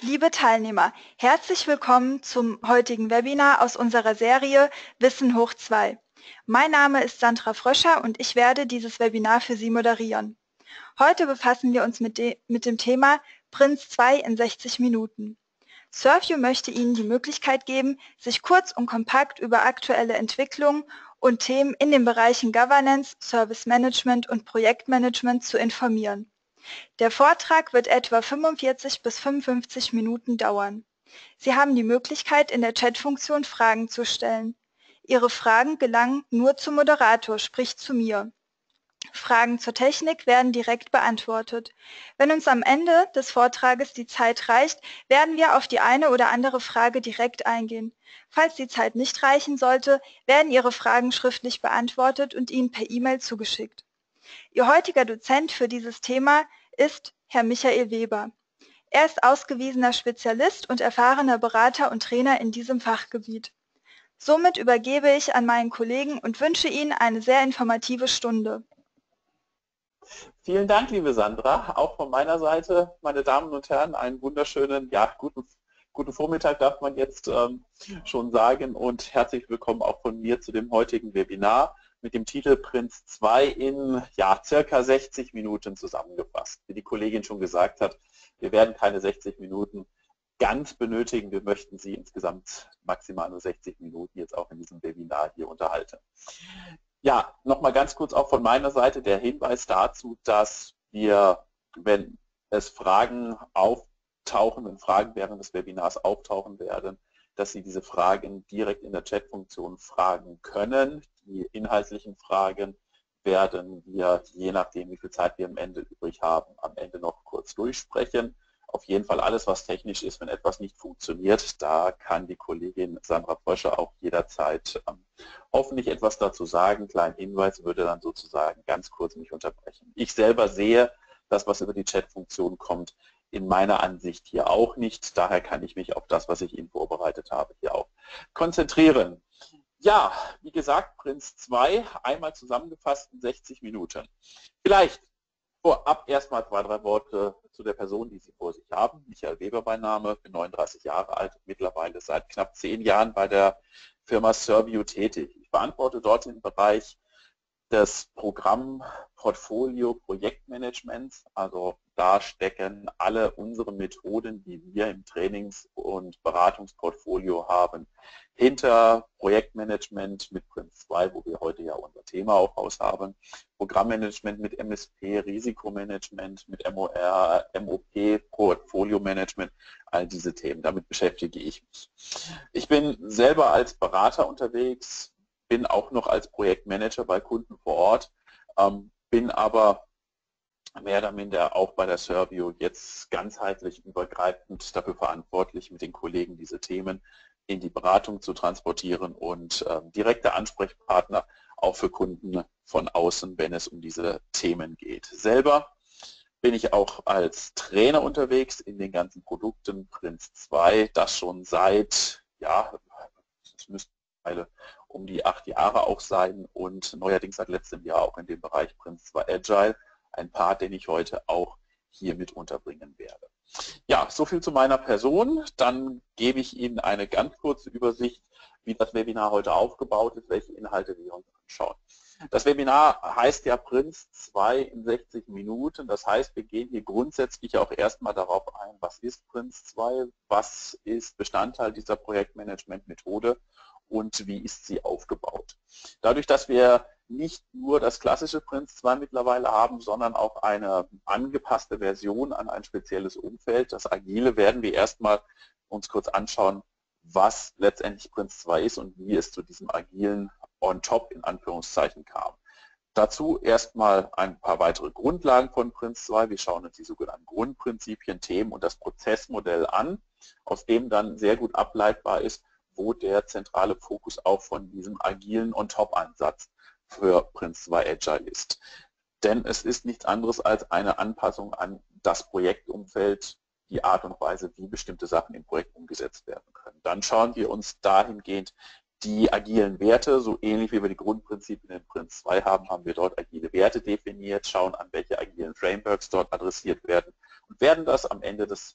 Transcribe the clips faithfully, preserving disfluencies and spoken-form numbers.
Liebe Teilnehmer, herzlich willkommen zum heutigen Webinar aus unserer Serie Wissen hoch zwei. Mein Name ist Sandra Fröscher und ich werde dieses Webinar für Sie moderieren. Heute befassen wir uns mit, de mit dem Thema Prince zwei in sechzig Minuten. Surview möchte Ihnen die Möglichkeit geben, sich kurz und kompakt über aktuelle Entwicklungen und Themen in den Bereichen Governance, Service Management und Projektmanagement zu informieren. Der Vortrag wird etwa fünfundvierzig bis fünfundfünfzig Minuten dauern. Sie haben die Möglichkeit, in der Chatfunktion Fragen zu stellen. Ihre Fragen gelangen nur zum Moderator, sprich zu mir. Fragen zur Technik werden direkt beantwortet. Wenn uns am Ende des Vortrages die Zeit reicht, werden wir auf die eine oder andere Frage direkt eingehen. Falls die Zeit nicht reichen sollte, werden Ihre Fragen schriftlich beantwortet und Ihnen per E-Mail zugeschickt. Ihr heutiger Dozent für dieses Thema ist Herr Michael Weber. Er ist ausgewiesener Spezialist und erfahrener Berater und Trainer in diesem Fachgebiet. Somit übergebe ich an meinen Kollegen und wünsche Ihnen eine sehr informative Stunde. Vielen Dank, liebe Sandra. Auch von meiner Seite, meine Damen und Herren, einen wunderschönen, ja, guten, guten Vormittag darf man jetzt ähm, schon sagen und herzlich willkommen auch von mir zu dem heutigen Webinar mit dem Titel Prince zwei in ja, circa sechzig Minuten zusammengefasst. Wie die Kollegin schon gesagt hat, wir werden keine sechzig Minuten ganz benötigen. Wir möchten Sie insgesamt maximal nur sechzig Minuten jetzt auch in diesem Webinar hier unterhalten. Ja, nochmal ganz kurz auch von meiner Seite der Hinweis dazu, dass wir, wenn es Fragen auftauchen, wenn Fragen während des Webinars auftauchen werden, dass Sie diese Fragen direkt in der Chatfunktion fragen können. Die inhaltlichen Fragen werden wir, je nachdem wie viel Zeit wir am Ende übrig haben, am Ende noch kurz durchsprechen. Auf jeden Fall alles, was technisch ist, wenn etwas nicht funktioniert, da kann die Kollegin Sandra Fröscher auch jederzeit ähm, hoffentlich etwas dazu sagen. Kleinen Hinweis würde dann sozusagen ganz kurz mich unterbrechen. Ich selber sehe das, was über die Chatfunktion kommt, in meiner Ansicht hier auch nicht. Daher kann ich mich auf das, was ich Ihnen vorbereitet habe, hier auch konzentrieren. Ja, wie gesagt, Prince zwei, einmal zusammengefasst in sechzig Minuten. Vielleicht vorab erstmal zwei, drei Worte zu der Person, die Sie vor sich haben. Michael Weber bei Name, bin neununddreißig Jahre alt, mittlerweile seit knapp zehn Jahren bei der Firma Surview tätig. Ich verantworte dort den Bereich des Programmportfolio Projektmanagements. Also da stecken alle unsere Methoden, die wir im Trainings- und Beratungsportfolio haben, hinter Projektmanagement mit Prince zwei, wo wir heute ja unser Thema auch aus haben, Programmmanagement mit M S P, Risikomanagement mit M O R, M O P, Portfolio Management, all diese Themen. Damit beschäftige ich mich. Ich bin selber als Berater unterwegs, bin auch noch als Projektmanager bei Kunden vor Ort, ähm, bin aber mehr oder minder auch bei der Surview jetzt ganzheitlich übergreifend dafür verantwortlich, mit den Kollegen diese Themen in die Beratung zu transportieren und ähm, direkter Ansprechpartner auch für Kunden von außen, wenn es um diese Themen geht. Selber bin ich auch als Trainer unterwegs in den ganzen Produkten Prince zwei, das schon seit, ja, es müsste um die acht Jahre auch sein und neuerdings seit letztem Jahr auch in dem Bereich Prince zwei Agile, ein Part, den ich heute auch hier mit unterbringen werde. Ja, soviel zu meiner Person. Dann gebe ich Ihnen eine ganz kurze Übersicht, wie das Webinar heute aufgebaut ist, welche Inhalte wir uns anschauen. Das Webinar heißt ja Prince zwei in sechzig Minuten. Das heißt, wir gehen hier grundsätzlich auch erstmal darauf ein, was ist Prince zwei, was ist Bestandteil dieser Projektmanagement-Methode und wie ist sie aufgebaut. Dadurch, dass wir nicht nur das klassische Prince zwei mittlerweile haben, sondern auch eine angepasste Version an ein spezielles Umfeld, das Agile, werden wir erstmal uns kurz anschauen, was letztendlich Prince zwei ist und wie es zu diesem agilen on top in Anführungszeichen kam. Dazu erstmal ein paar weitere Grundlagen von Prince zwei. Wir schauen uns die sogenannten Grundprinzipien, Themen und das Prozessmodell an, aus dem dann sehr gut ableitbar ist, wo der zentrale Fokus auch von diesem agilen On-Top-Ansatz für Prince zwei Agile ist. Denn es ist nichts anderes als eine Anpassung an das Projektumfeld, die Art und Weise, wie bestimmte Sachen im Projekt umgesetzt werden können. Dann schauen wir uns dahingehend die agilen Werte, so ähnlich wie wir die Grundprinzipien in Prince zwei haben, haben wir dort agile Werte definiert, schauen an, welche agilen Frameworks dort adressiert werden und werden das am Ende des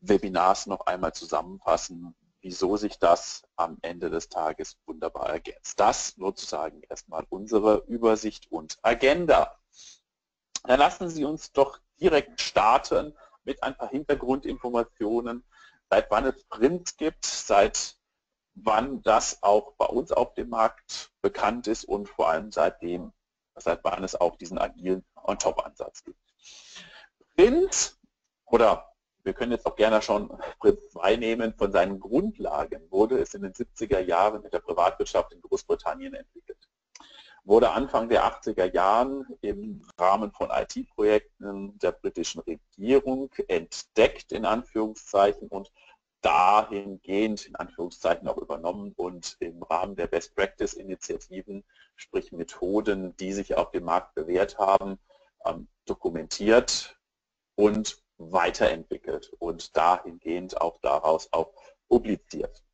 Webinars noch einmal zusammenfassen, wieso sich das am Ende des Tages wunderbar ergänzt. Das sozusagen erstmal unsere Übersicht und Agenda. Dann lassen Sie uns doch direkt starten mit ein paar Hintergrundinformationen, seit wann es Prints gibt, seit wann das auch bei uns auf dem Markt bekannt ist und vor allem seitdem, seit wann es auch diesen agilen On-Top-Ansatz gibt. Print, oder wir können jetzt auch gerne schon Print zwei nehmen, von seinen Grundlagen wurde es in den siebziger Jahren mit der Privatwirtschaft in Großbritannien entwickelt. Wurde Anfang der achtziger Jahren im Rahmen von I T-Projekten der britischen Regierung entdeckt, in Anführungszeichen, und dahingehend, in Anführungszeichen, auch übernommen und im Rahmen der Best-Practice-Initiativen, sprich Methoden, die sich auf dem Markt bewährt haben, dokumentiert und weiterentwickelt und dahingehend auch daraus auch publiziert.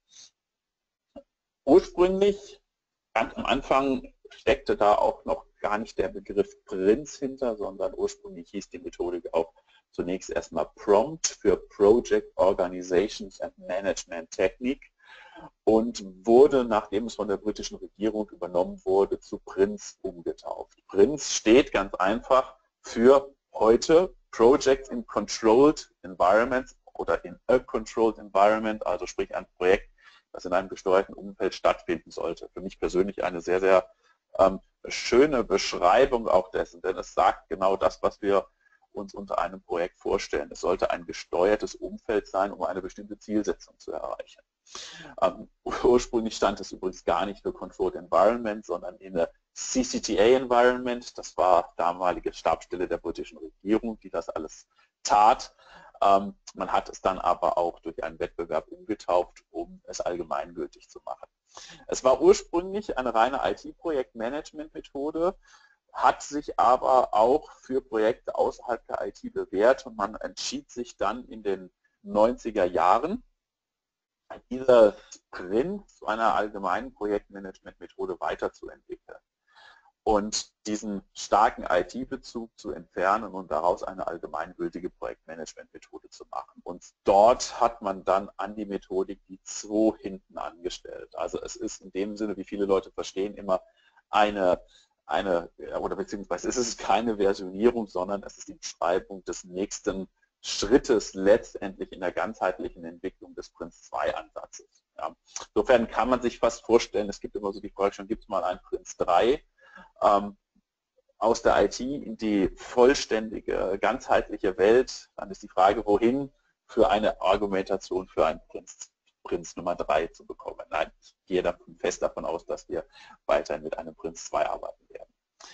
Ursprünglich, ganz am Anfang, steckte da auch noch gar nicht der Begriff Prints hinter, sondern ursprünglich hieß die Methodik auch zunächst erstmal Prompt für Project Organizations and Management Technique und wurde, nachdem es von der britischen Regierung übernommen wurde, zu Prints umgetauft. Prints steht ganz einfach für heute Projects in Controlled Environments oder in a Controlled Environment, also sprich ein Projekt, das in einem gesteuerten Umfeld stattfinden sollte. Für mich persönlich eine sehr, sehr ähm, schöne Beschreibung auch dessen, denn es sagt genau das, was wir uns unter einem Projekt vorstellen. Es sollte ein gesteuertes Umfeld sein, um eine bestimmte Zielsetzung zu erreichen. Ähm, ursprünglich stand es übrigens gar nicht für Controlled Environment, sondern in der C C T A Environment. Das war damalige Stabsstelle der britischen Regierung, die das alles tat. Ähm, man hat es dann aber auch durch einen Wettbewerb umgetauft, um es allgemeingültig zu machen. Es war ursprünglich eine reine I T-Projektmanagement-Methode, hat sich aber auch für Projekte außerhalb der I T bewährt und man entschied sich dann in den neunziger Jahren, dieser Sprint zu einer allgemeinen Projektmanagement-Methode weiterzuentwickeln und diesen starken I T-Bezug zu entfernen und daraus eine allgemeingültige Projektmanagement-Methode zu machen. Und dort hat man dann an die Methodik die zwei hinten angestellt. Also es ist in dem Sinne, wie viele Leute verstehen, immer eine eine, oder beziehungsweise es ist keine Versionierung, sondern es ist die Beschreibung des nächsten Schrittes letztendlich in der ganzheitlichen Entwicklung des Prints zwei Ansatzes. Ja. Insofern kann man sich fast vorstellen, es gibt immer so die Frage schon, gibt es mal ein Prints drei ähm, aus der I T in die vollständige, ganzheitliche Welt, dann ist die Frage, wohin für eine Argumentation für ein Prints, Prints Nummer drei zu bekommen. Nein, ich gehe davon fest davon aus, dass wir weiterhin mit einem Prints zwei arbeiten werden.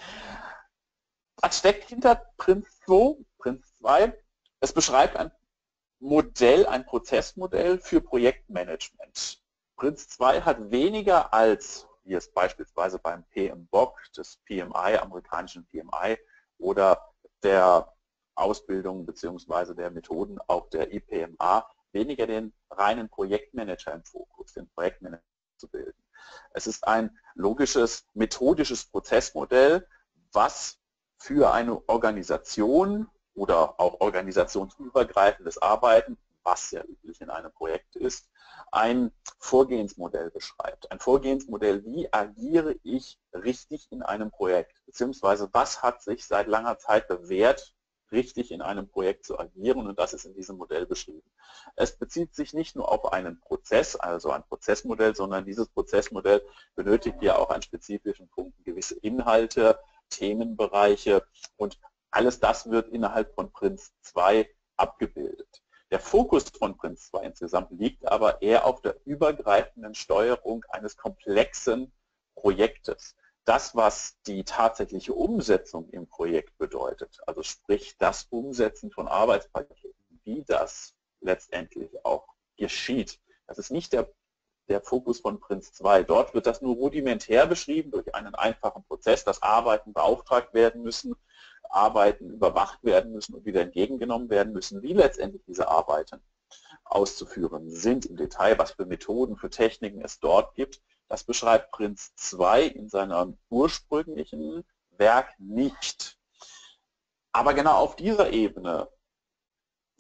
Was steckt hinter Prints zwei? Prints zwei? Es beschreibt ein Modell, ein Prozessmodell für Projektmanagement. Prints zwei hat weniger als, wie es beispielsweise beim P M B O K, des P M I, amerikanischen P M I oder der Ausbildung bzw. der Methoden auch der I P M A, weniger den reinen Projektmanager im Fokus, den Projektmanager zu bilden. Es ist ein logisches, methodisches Prozessmodell, was für eine Organisation oder auch organisationsübergreifendes Arbeiten, was sehr üblich in einem Projekt ist, ein Vorgehensmodell beschreibt. Ein Vorgehensmodell, wie agiere ich richtig in einem Projekt, beziehungsweise was hat sich seit langer Zeit bewährt, richtig in einem Projekt zu agieren, und das ist in diesem Modell beschrieben. Es bezieht sich nicht nur auf einen Prozess, also ein Prozessmodell, sondern dieses Prozessmodell benötigt ja auch an spezifischen Punkten gewisse Inhalte, Themenbereiche, und alles das wird innerhalb von Prints zwei abgebildet. Der Fokus von Prints zwei insgesamt liegt aber eher auf der übergreifenden Steuerung eines komplexen Projektes. Das, was die tatsächliche Umsetzung im Projekt bedeutet, also sprich das Umsetzen von Arbeitspaketen, wie das letztendlich auch geschieht, das ist nicht der, der Fokus von Prints zwei. Dort wird das nur rudimentär beschrieben durch einen einfachen Prozess, dass Arbeiten beauftragt werden müssen, Arbeiten überwacht werden müssen und wieder entgegengenommen werden müssen, wie letztendlich diese Arbeiten auszuführen sind im Detail, was für Methoden, für Techniken es dort gibt. Das beschreibt Prints zwei in seinem ursprünglichen Werk nicht. Aber genau auf dieser Ebene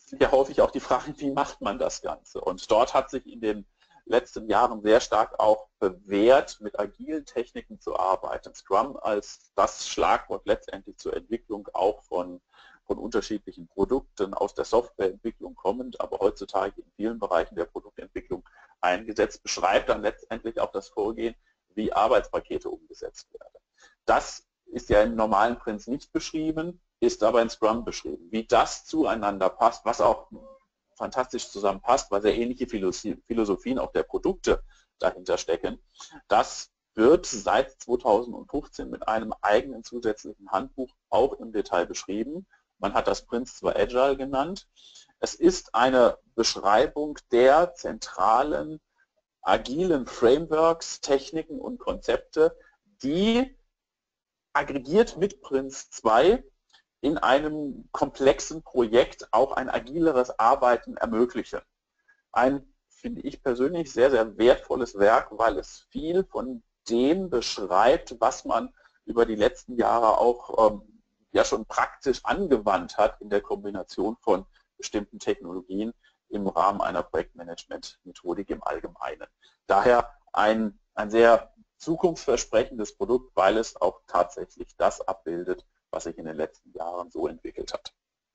sind ja häufig auch die Fragen, wie macht man das Ganze? Und dort hat sich in den letzten Jahren sehr stark auch bewährt, mit agilen Techniken zu arbeiten. Scrum als das Schlagwort letztendlich zur Entwicklung auch von, von unterschiedlichen Produkten aus der Softwareentwicklung kommend, aber heutzutage in vielen Bereichen der Produktentwicklung eingesetzt, beschreibt dann letztendlich auch das Vorgehen, wie Arbeitspakete umgesetzt werden. Das ist ja im normalen Prinz nicht beschrieben, ist aber in Scrum beschrieben. Wie das zueinander passt, was auch fantastisch zusammenpasst, weil sehr ähnliche Philosophien auch der Produkte dahinter stecken, das wird seit zweitausendfünfzehn mit einem eigenen zusätzlichen Handbuch auch im Detail beschrieben. Man hat das Prinz zwar Agile genannt. Es ist eine Beschreibung der zentralen agilen Frameworks, Techniken und Konzepte, die aggregiert mit Prinz zwei in einem komplexen Projekt auch ein agileres Arbeiten ermöglichen. Ein, finde ich persönlich, sehr, sehr wertvolles Werk, weil es viel von dem beschreibt, was man über die letzten Jahre auch ähm, ja schon praktisch angewandt hat in der Kombination von bestimmten Technologien im Rahmen einer Projektmanagement-Methodik im Allgemeinen. Daher ein, ein sehr zukunftsversprechendes Produkt, weil es auch tatsächlich das abbildet, was sich in den letzten Jahren so entwickelt hat.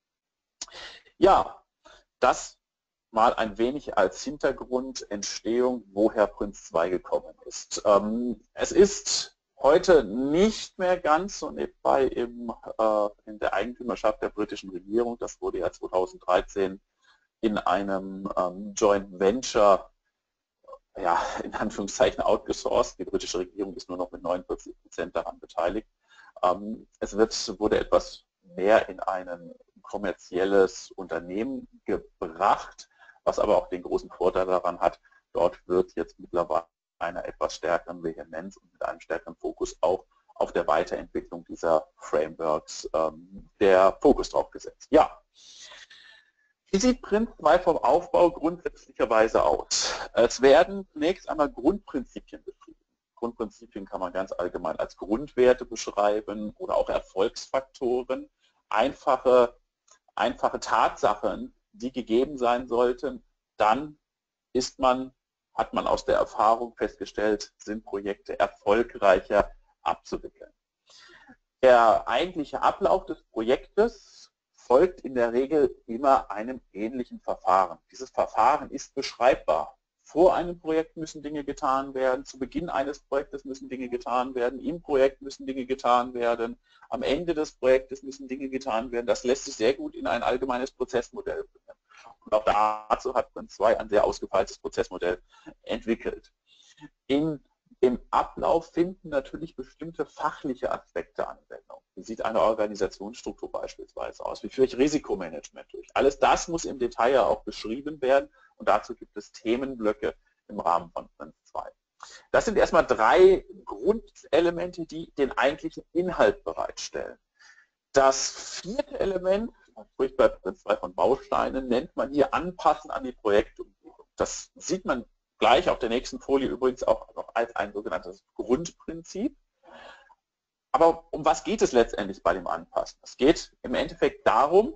Ja, das mal ein wenig als Hintergrundentstehung, woher Prinz zwei gekommen ist. Ähm, es ist heute nicht mehr ganz so nebenbei im, äh, in der Eigentümerschaft der britischen Regierung. Das wurde ja zweitausenddreizehn in einem ähm, Joint Venture, ja, in Anführungszeichen outgesourced. Die britische Regierung ist nur noch mit neunundvierzig Prozent daran beteiligt. Ähm, es wird, wurde etwas mehr in ein kommerzielles Unternehmen gebracht, was aber auch den großen Vorteil daran hat, dort wird jetzt mittlerweile einer etwas stärkeren Vehemenz und mit einem stärkeren Fokus auch auf der Weiterentwicklung dieser Frameworks ähm, der Fokus drauf gesetzt. Ja. Wie sieht Prinz zwei vom Aufbau grundsätzlicherweise aus? Es werden zunächst einmal Grundprinzipien beschrieben. Grundprinzipien kann man ganz allgemein als Grundwerte beschreiben oder auch Erfolgsfaktoren, einfache, einfache Tatsachen, die gegeben sein sollten. Dann ist man, hat man aus der Erfahrung festgestellt, sind Projekte erfolgreicher abzuwickeln. Der eigentliche Ablauf des Projektes folgt in der Regel immer einem ähnlichen Verfahren. Dieses Verfahren ist beschreibbar. Vor einem Projekt müssen Dinge getan werden, zu Beginn eines Projektes müssen Dinge getan werden, im Projekt müssen Dinge getan werden, am Ende des Projektes müssen Dinge getan werden. Das lässt sich sehr gut in ein allgemeines Prozessmodell bringen. Und auch dazu hat Prinz zwei ein sehr ausgefeiltes Prozessmodell entwickelt. In Im Ablauf finden natürlich bestimmte fachliche Aspekte Anwendung. Wie sieht eine Organisationsstruktur beispielsweise aus? Wie führe ich Risikomanagement durch? Alles das muss im Detail ja auch beschrieben werden und dazu gibt es Themenblöcke im Rahmen von Prinz zwei. Das sind erstmal drei Grundelemente, die den eigentlichen Inhalt bereitstellen. Das vierte Element, man spricht bei Prinz zwei von Bausteinen, nennt man hier Anpassen an die Projektumgebung. Das sieht man gleich auf der nächsten Folie übrigens auch noch als ein sogenanntes Grundprinzip. Aber um was geht es letztendlich bei dem Anpassen? Es geht im Endeffekt darum,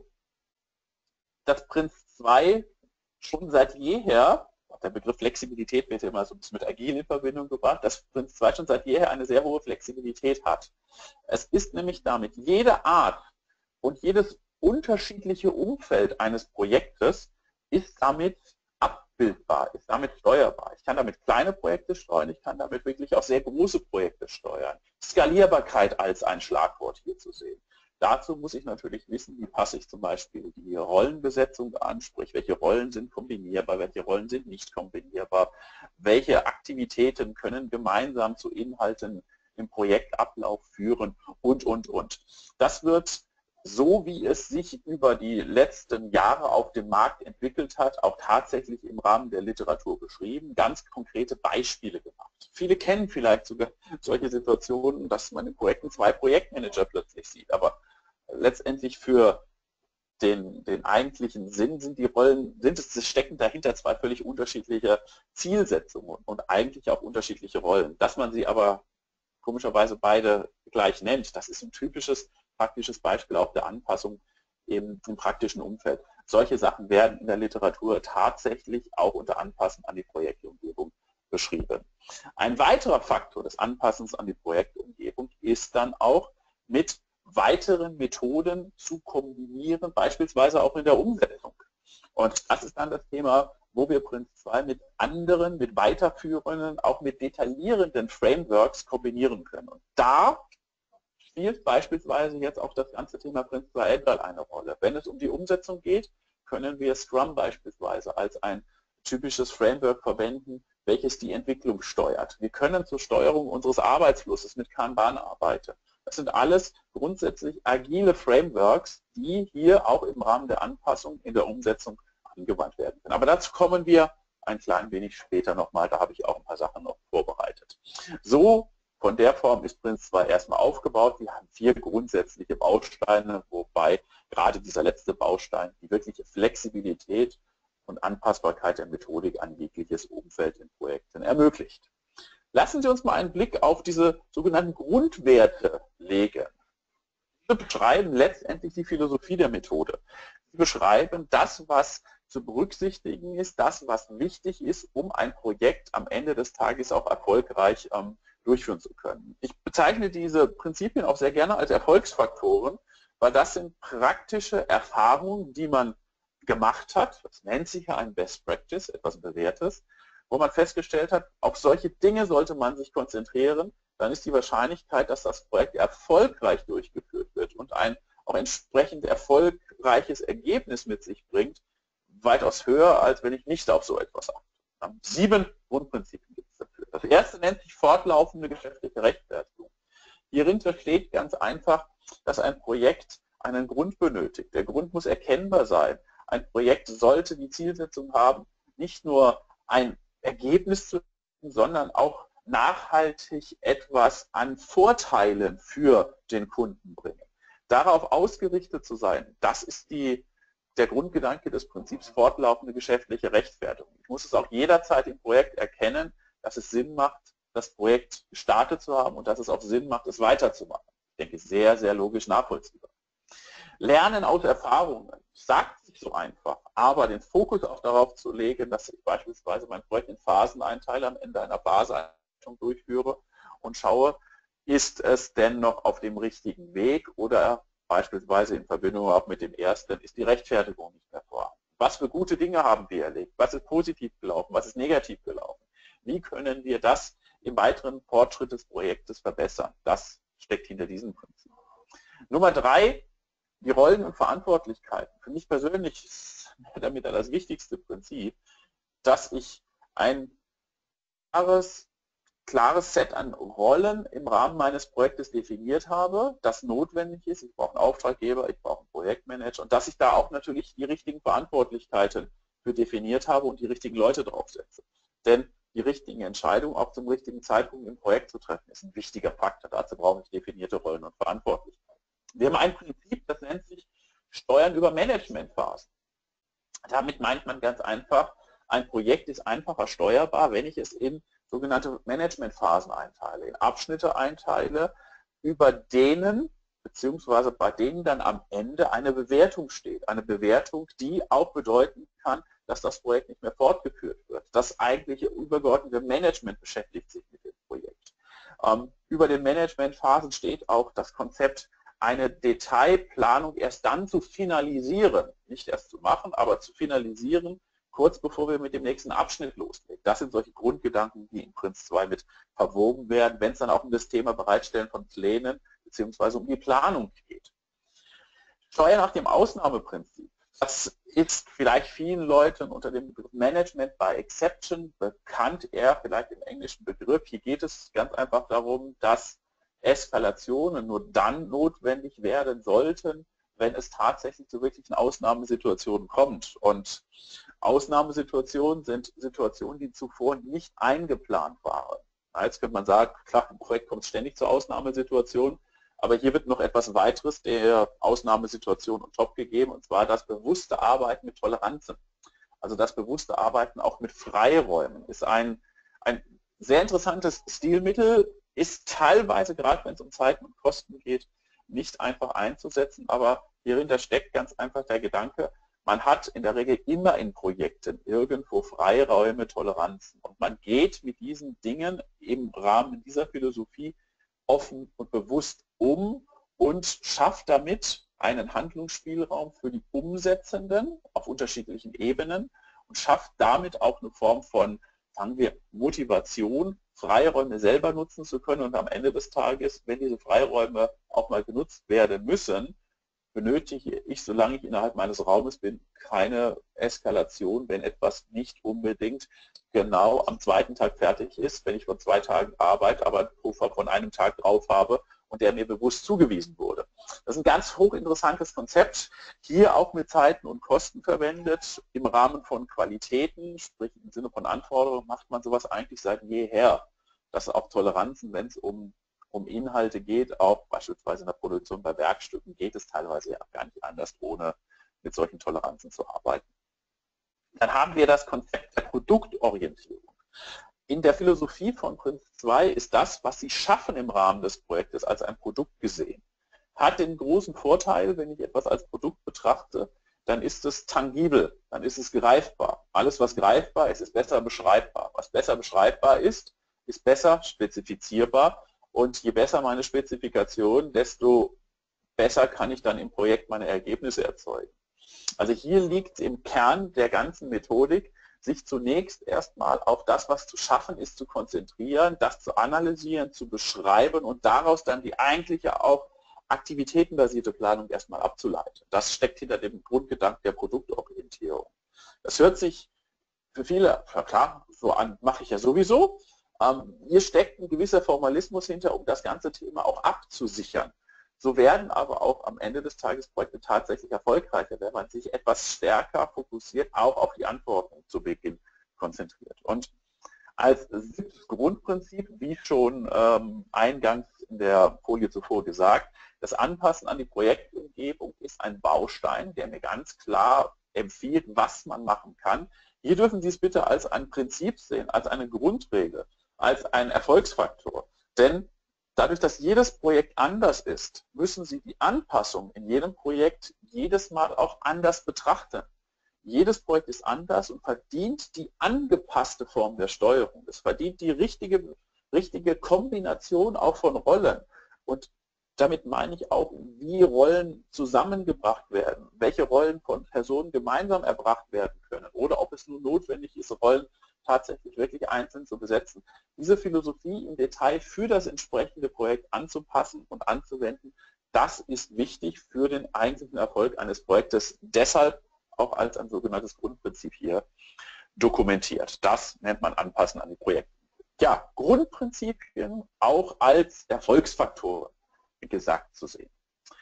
dass Prinz zwei schon seit jeher, der Begriff Flexibilität wird ja immer so ein bisschen mit agil in Verbindung gebracht, dass Prinz zwei schon seit jeher eine sehr hohe Flexibilität hat. Es ist nämlich damit jede Art und jedes unterschiedliche Umfeld eines Projektes ist damit abbildbar, ist damit steuerbar. Ich kann damit kleine Projekte steuern, ich kann damit wirklich auch sehr große Projekte steuern. Skalierbarkeit als ein Schlagwort hier zu sehen. Dazu muss ich natürlich wissen, wie passe ich zum Beispiel die Rollenbesetzung an, sprich welche Rollen sind kombinierbar, welche Rollen sind nicht kombinierbar, welche Aktivitäten können gemeinsam zu Inhalten im Projektablauf führen und, und, und. Das wird so wie es sich über die letzten Jahre auf dem Markt entwickelt hat, auch tatsächlich im Rahmen der Literatur beschrieben, ganz konkrete Beispiele gemacht. Viele kennen vielleicht sogar solche Situationen, dass man in Projekten zwei Projektmanager plötzlich sieht, aber letztendlich für den, den eigentlichen Sinn sind die Rollen, sind es, stecken dahinter zwei völlig unterschiedliche Zielsetzungen und eigentlich auch unterschiedliche Rollen. Dass man sie aber komischerweise beide gleich nennt, das ist ein typisches praktisches Beispiel auch der Anpassung im, im praktischen Umfeld. Solche Sachen werden in der Literatur tatsächlich auch unter Anpassen an die Projektumgebung beschrieben. Ein weiterer Faktor des Anpassens an die Projektumgebung ist dann auch mit weiteren Methoden zu kombinieren, beispielsweise auch in der Umsetzung. Und das ist dann das Thema, wo wir Prince zwei mit anderen, mit weiterführenden, auch mit detaillierenden Frameworks kombinieren können. Und da spielt beispielsweise jetzt auch das ganze Thema Prince zwei Agile eine Rolle. Wenn es um die Umsetzung geht, können wir Scrum beispielsweise als ein typisches Framework verwenden, welches die Entwicklung steuert. Wir können zur Steuerung unseres Arbeitsflusses mit Kanban arbeiten. Das sind alles grundsätzlich agile Frameworks, die hier auch im Rahmen der Anpassung in der Umsetzung angewandt werden können. Aber dazu kommen wir ein klein wenig später nochmal, da habe ich auch ein paar Sachen noch vorbereitet. So, von der Form ist Prince zwei erstmal aufgebaut. Wir haben vier grundsätzliche Bausteine, wobei gerade dieser letzte Baustein die wirkliche Flexibilität und Anpassbarkeit der Methodik an jegliches Umfeld in Projekten ermöglicht. Lassen Sie uns mal einen Blick auf diese sogenannten Grundwerte legen. Sie beschreiben letztendlich die Philosophie der Methode. Sie beschreiben das, was zu berücksichtigen ist, das, was wichtig ist, um ein Projekt am Ende des Tages auch erfolgreich ähm, durchführen zu können. Ich bezeichne diese Prinzipien auch sehr gerne als Erfolgsfaktoren, weil das sind praktische Erfahrungen, die man gemacht hat. Das nennt sich ja ein Best Practice, etwas Bewährtes, wo man festgestellt hat, auf solche Dinge sollte man sich konzentrieren, dann ist die Wahrscheinlichkeit, dass das Projekt erfolgreich durchgeführt wird und ein auch entsprechend erfolgreiches Ergebnis mit sich bringt, weitaus höher, als wenn ich nicht auf so etwas achte. Sieben Grundprinzipien gibt es dafür. Das erste nennt sich fortlaufende geschäftliche Rechtfertigung. Hierin versteht ganz einfach, dass ein Projekt einen Grund benötigt. Der Grund muss erkennbar sein. Ein Projekt sollte die Zielsetzung haben, nicht nur ein Ergebnis zu haben, sondern auch nachhaltig etwas an Vorteilen für den Kunden bringen. Darauf ausgerichtet zu sein, das ist die, der Grundgedanke des Prinzips fortlaufende geschäftliche Rechtfertigung. Ich muss es auch jederzeit im Projekt erkennen, dass es Sinn macht, das Projekt gestartet zu haben und dass es auch Sinn macht, es weiterzumachen. Ich denke, sehr, sehr logisch nachvollziehbar. Lernen aus Erfahrungen, sagt sich so einfach, aber den Fokus auch darauf zu legen, dass ich beispielsweise mein Projekt in Phasen einteile, am Ende einer Basiseinstellung durchführe und schaue, ist es denn noch auf dem richtigen Weg oder beispielsweise in Verbindung auch mit dem ersten, ist die Rechtfertigung nicht mehr vorhanden. Was für gute Dinge haben wir erlebt? Was ist positiv gelaufen? Was ist negativ gelaufen? Wie können wir das im weiteren Fortschritt des Projektes verbessern? Das steckt hinter diesem Prinzip. Nummer drei, die Rollen und Verantwortlichkeiten. Für mich persönlich ist damit das wichtigste Prinzip, dass ich ein klares, klares Set an Rollen im Rahmen meines Projektes definiert habe, das notwendig ist. Ich brauche einen Auftraggeber, ich brauche einen Projektmanager und dass ich da auch natürlich die richtigen Verantwortlichkeiten für definiert habe und die richtigen Leute draufsetze. Denn die richtigen Entscheidungen auch zum richtigen Zeitpunkt im Projekt zu treffen, ist ein wichtiger Faktor. Dazu brauche ich definierte Rollen und Verantwortlichkeiten. Wir haben ein Prinzip, das nennt sich Steuern über Managementphasen. Damit meint man ganz einfach, ein Projekt ist einfacher steuerbar, wenn ich es in sogenannte Managementphasen einteile, in Abschnitte einteile, über denen beziehungsweise bei denen dann am Ende eine Bewertung steht. Eine Bewertung, die auch bedeuten kann, dass das Projekt nicht mehr fortgeführt wird. Das eigentliche übergeordnete Management beschäftigt sich mit dem Projekt. Ähm, über den Managementphasen steht auch das Konzept, eine Detailplanung erst dann zu finalisieren, nicht erst zu machen, aber zu finalisieren, kurz bevor wir mit dem nächsten Abschnitt loslegen. Das sind solche Grundgedanken, die in Prince zwei mit verwoben werden, wenn es dann auch um das Thema Bereitstellen von Plänen bzw. um die Planung geht. Steuer nach dem Ausnahmeprinzip. Das ist vielleicht vielen Leuten unter dem Begriff Management by Exception bekannt, eher vielleicht im englischen Begriff. Hier geht es ganz einfach darum, dass Eskalationen nur dann notwendig werden sollten, wenn es tatsächlich zu wirklichen Ausnahmesituationen kommt. Und Ausnahmesituationen sind Situationen, die zuvor nicht eingeplant waren. Jetzt könnte man sagen, klar, im Projekt kommt es ständig zu Ausnahmesituationen, aber hier wird noch etwas weiteres der Ausnahmesituation on top gegeben, und zwar das bewusste Arbeiten mit Toleranzen. Also das bewusste Arbeiten auch mit Freiräumen ist ein, ein sehr interessantes Stilmittel, ist teilweise, gerade wenn es um Zeiten und Kosten geht, nicht einfach einzusetzen, aber hierin steckt ganz einfach der Gedanke, Man hat in der Regel immer in Projekten irgendwo Freiräume, Toleranzen. Und man geht mit diesen Dingen im Rahmen dieser Philosophie offen und bewusst um und schafft damit einen Handlungsspielraum für die Umsetzenden auf unterschiedlichen Ebenen und schafft damit auch eine Form von, sagen wir, Motivation, Freiräume selber nutzen zu können. Und am Ende des Tages, wenn diese Freiräume auch mal genutzt werden müssen, benötige ich, solange ich innerhalb meines Raumes bin, keine Eskalation, wenn etwas nicht unbedingt genau am zweiten Tag fertig ist, wenn ich von zwei Tagen arbeite, aber einen Puffer von einem Tag drauf habe und der mir bewusst zugewiesen wurde. Das ist ein ganz hochinteressantes Konzept, hier auch mit Zeiten und Kosten verwendet. Im Rahmen von Qualitäten, sprich im Sinne von Anforderungen, macht man sowas eigentlich seit jeher. Das ist auch Toleranzen, wenn es um um Inhalte geht, auch beispielsweise in der Produktion bei Werkstücken, geht es teilweise ja gar nicht anders, ohne mit solchen Toleranzen zu arbeiten. Dann haben wir das Konzept der Produktorientierung. In der Philosophie von Prinz zwei ist das, was Sie schaffen im Rahmen des Projektes, als ein Produkt gesehen. Hat den großen Vorteil, wenn ich etwas als Produkt betrachte, dann ist es tangibel, dann ist es greifbar. Alles, was greifbar ist, ist besser beschreibbar. Was besser beschreibbar ist, ist besser spezifizierbar. Und je besser meine Spezifikation, desto besser kann ich dann im Projekt meine Ergebnisse erzeugen. Also hier liegt im Kern der ganzen Methodik, sich zunächst erstmal auf das, was zu schaffen ist, zu konzentrieren, das zu analysieren, zu beschreiben und daraus dann die eigentliche auch aktivitätenbasierte Planung erstmal abzuleiten. Das steckt hinter dem Grundgedanken der Produktorientierung. Das hört sich für viele, ja klar, so an, mache ich ja sowieso. Ähm, hier steckt ein gewisser Formalismus hinter, um das ganze Thema auch abzusichern. So werden aber auch am Ende des Tages Projekte tatsächlich erfolgreicher, wenn man sich etwas stärker fokussiert, auch auf die Anforderungen zu Beginn konzentriert. Und als siebtes Grundprinzip, wie schon ähm, eingangs in der Folie zuvor gesagt, das Anpassen an die Projektumgebung ist ein Baustein, der mir ganz klar empfiehlt, was man machen kann. Hier dürfen Sie es bitte als ein Prinzip sehen, als eine Grundregel, als ein Erfolgsfaktor. Denn dadurch, dass jedes Projekt anders ist, müssen Sie die Anpassung in jedem Projekt jedes Mal auch anders betrachten. Jedes Projekt ist anders und verdient die angepasste Form der Steuerung. Es verdient die richtige, richtige Kombination auch von Rollen. Und damit meine ich auch, wie Rollen zusammengebracht werden, welche Rollen von Personen gemeinsam erbracht werden können oder ob es nun notwendig ist, Rollen tatsächlich wirklich einzeln zu besetzen. Diese Philosophie im Detail für das entsprechende Projekt anzupassen und anzuwenden, das ist wichtig für den eigentlichen Erfolg eines Projektes. Deshalb auch als ein sogenanntes Grundprinzip hier dokumentiert. Das nennt man Anpassen an die Projekte. Ja, Grundprinzipien auch als Erfolgsfaktoren, wie gesagt, zu sehen.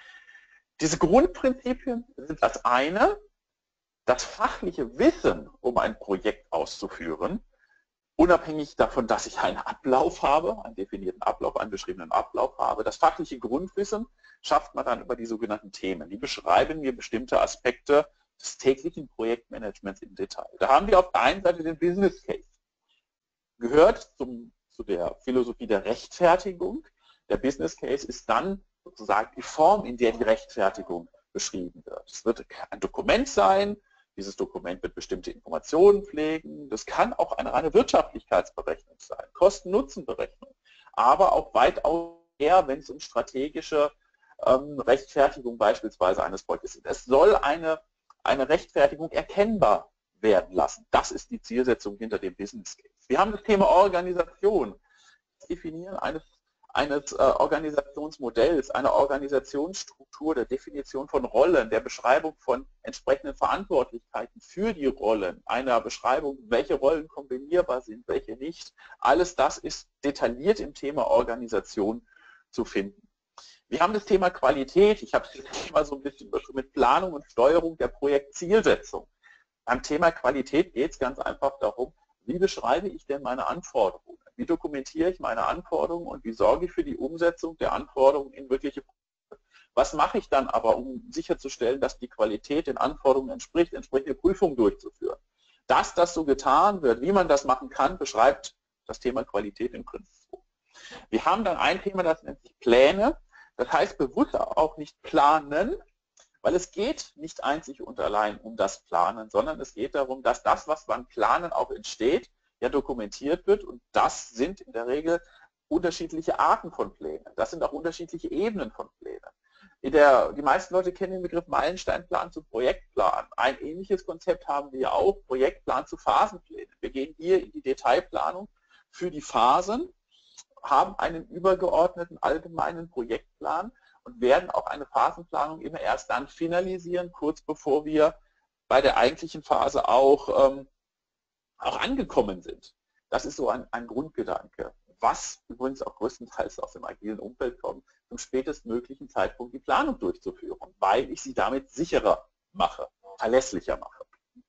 Diese Grundprinzipien sind das eine, das fachliche Wissen, um ein Projekt auszuführen, unabhängig davon, dass ich einen Ablauf habe, einen definierten Ablauf, einen beschriebenen Ablauf habe. Das fachliche Grundwissen schafft man dann über die sogenannten Themen. Die beschreiben mir bestimmte Aspekte des täglichen Projektmanagements im Detail. Da haben wir auf der einen Seite den Business Case. Gehört zum, zu der Philosophie der Rechtfertigung. Der Business Case ist dann sozusagen die Form, in der die Rechtfertigung beschrieben wird. Es wird ein Dokument sein, dieses Dokument wird bestimmte Informationen pflegen, das kann auch eine reine Wirtschaftlichkeitsberechnung sein, Kosten-Nutzen-Berechnung, aber auch weitaus eher, wenn es um strategische ähm, Rechtfertigung beispielsweise eines Projektes geht. Es soll eine, eine Rechtfertigung erkennbar werden lassen. Das ist die Zielsetzung hinter dem Business Case. Wir haben das Thema Organisation, das Definieren eines eines äh, Organisationsmodells, einer Organisationsstruktur, der Definition von Rollen, der Beschreibung von entsprechenden Verantwortlichkeiten für die Rollen, einer Beschreibung, welche Rollen kombinierbar sind, welche nicht. Alles das ist detailliert im Thema Organisation zu finden. Wir haben das Thema Qualität. Ich habe es mal so ein bisschen mit Planung und Steuerung der Projektzielsetzung. Beim Thema Qualität geht es ganz einfach darum, wie beschreibe ich denn meine Anforderungen? Wie dokumentiere ich meine Anforderungen und wie sorge ich für die Umsetzung der Anforderungen in wirkliche Projekte? Was mache ich dann aber, um sicherzustellen, dass die Qualität den Anforderungen entspricht, entsprechende Prüfungen durchzuführen? Dass das so getan wird, wie man das machen kann, beschreibt das Thema Qualität im Prinzip. Wir haben dann ein Thema, das nennt sich Pläne. Das heißt bewusst auch nicht planen, Weil es geht nicht einzig und allein um das Planen, sondern es geht darum, dass das, was beim Planen auch entsteht, ja dokumentiert wird, und das sind in der Regel unterschiedliche Arten von Plänen. Das sind auch unterschiedliche Ebenen von Plänen. In der, die meisten Leute kennen den Begriff Meilensteinplan zu Projektplan. Ein ähnliches Konzept haben wir auch, Projektplan zu Phasenplänen. Wir gehen hier in die Detailplanung für die Phasen, haben einen übergeordneten allgemeinen Projektplan und werden auch eine Phasenplanung immer erst dann finalisieren, kurz bevor wir bei der eigentlichen Phase auch, ähm, auch angekommen sind. Das ist so ein, ein Grundgedanke, was übrigens auch größtenteils aus dem agilen Umfeld kommt, zum spätestmöglichen Zeitpunkt die Planung durchzuführen, weil ich sie damit sicherer mache, verlässlicher mache.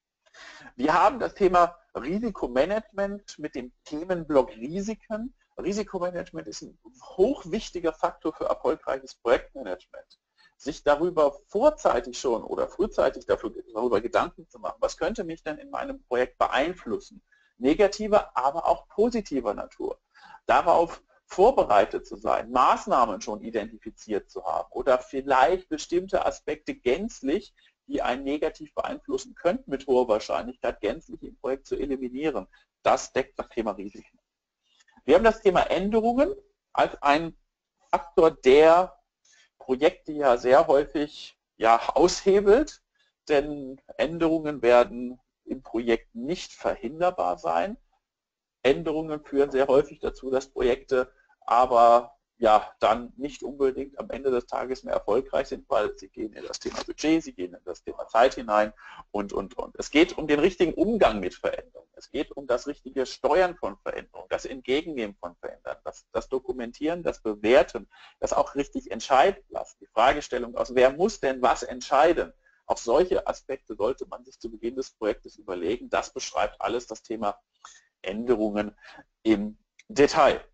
Wir haben das Thema Risikomanagement mit dem Themenblock Risiken. Risikomanagement ist ein hochwichtiger Faktor für erfolgreiches Projektmanagement. Sich darüber vorzeitig schon oder frühzeitig dafür, darüber Gedanken zu machen, was könnte mich denn in meinem Projekt beeinflussen? Negativer, aber auch positiver Natur. Darauf vorbereitet zu sein, Maßnahmen schon identifiziert zu haben oder vielleicht bestimmte Aspekte gänzlich, die einen negativ beeinflussen könnten, mit hoher Wahrscheinlichkeit gänzlich im Projekt zu eliminieren. Das deckt das Thema Risiken. Wir haben das Thema Änderungen als ein Faktor, der Projekte ja sehr häufig ja, aushebelt, denn Änderungen werden im Projekt nicht verhinderbar sein. Änderungen führen sehr häufig dazu, dass Projekte aber ja dann nicht unbedingt am Ende des Tages mehr erfolgreich sind, weil sie gehen in das Thema Budget, sie gehen in das Thema Zeit hinein und, und, und. Es geht um den richtigen Umgang mit Veränderungen. Es geht um das richtige Steuern von Veränderungen, das Entgegennehmen von Veränderungen, das, das Dokumentieren, das Bewerten, das auch richtig entscheiden lassen. Die Fragestellung aus, wer muss denn was entscheiden? Auch solche Aspekte sollte man sich zu Beginn des Projektes überlegen. Das beschreibt alles das Thema Änderungen im Detail.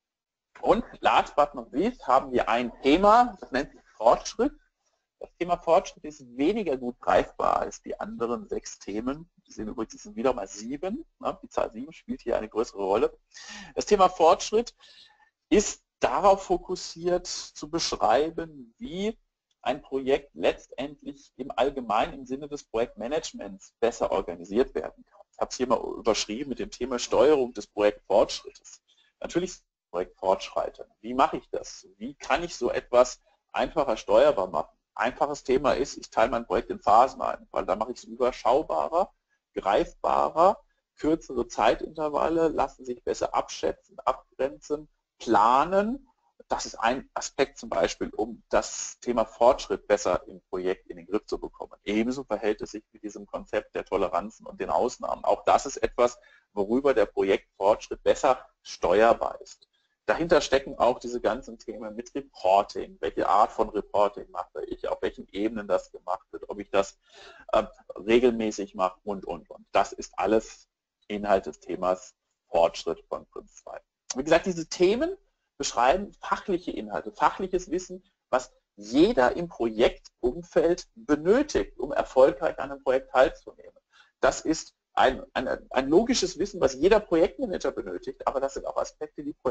Und last but not least haben wir ein Thema, das nennt sich Fortschritt. Das Thema Fortschritt ist weniger gut greifbar als die anderen sechs Themen. Sie sehen übrigens, es sind wieder mal sieben. Die Zahl sieben spielt hier eine größere Rolle. Das Thema Fortschritt ist darauf fokussiert, zu beschreiben, wie ein Projekt letztendlich im Allgemeinen im Sinne des Projektmanagements besser organisiert werden kann. Ich habe es hier mal überschrieben mit dem Thema Steuerung des Projektfortschrittes. Natürlich Projekt fortschreiten. Wie mache ich das? Wie kann ich so etwas einfacher steuerbar machen? Einfaches Thema ist, ich teile mein Projekt in Phasen ein, weil da mache ich es überschaubarer, greifbarer, kürzere Zeitintervalle lassen sich besser abschätzen, abgrenzen, planen. Das ist ein Aspekt zum Beispiel, um das Thema Fortschritt besser im Projekt in den Griff zu bekommen. Ebenso verhält es sich mit diesem Konzept der Toleranzen und den Ausnahmen. Auch das ist etwas, worüber der Projektfortschritt besser steuerbar ist. Dahinter stecken auch diese ganzen Themen mit Reporting. Welche Art von Reporting mache ich, auf welchen Ebenen das gemacht wird, ob ich das äh, regelmäßig mache und, und, und. Das ist alles Inhalt des Themas Fortschritt von Prinz zwei. Wie gesagt, diese Themen beschreiben fachliche Inhalte, fachliches Wissen, was jeder im Projektumfeld benötigt, um erfolgreich an einem Projekt teilzunehmen. Das ist Ein, ein, ein logisches Wissen, was jeder Projektmanager benötigt, aber das sind auch Aspekte, die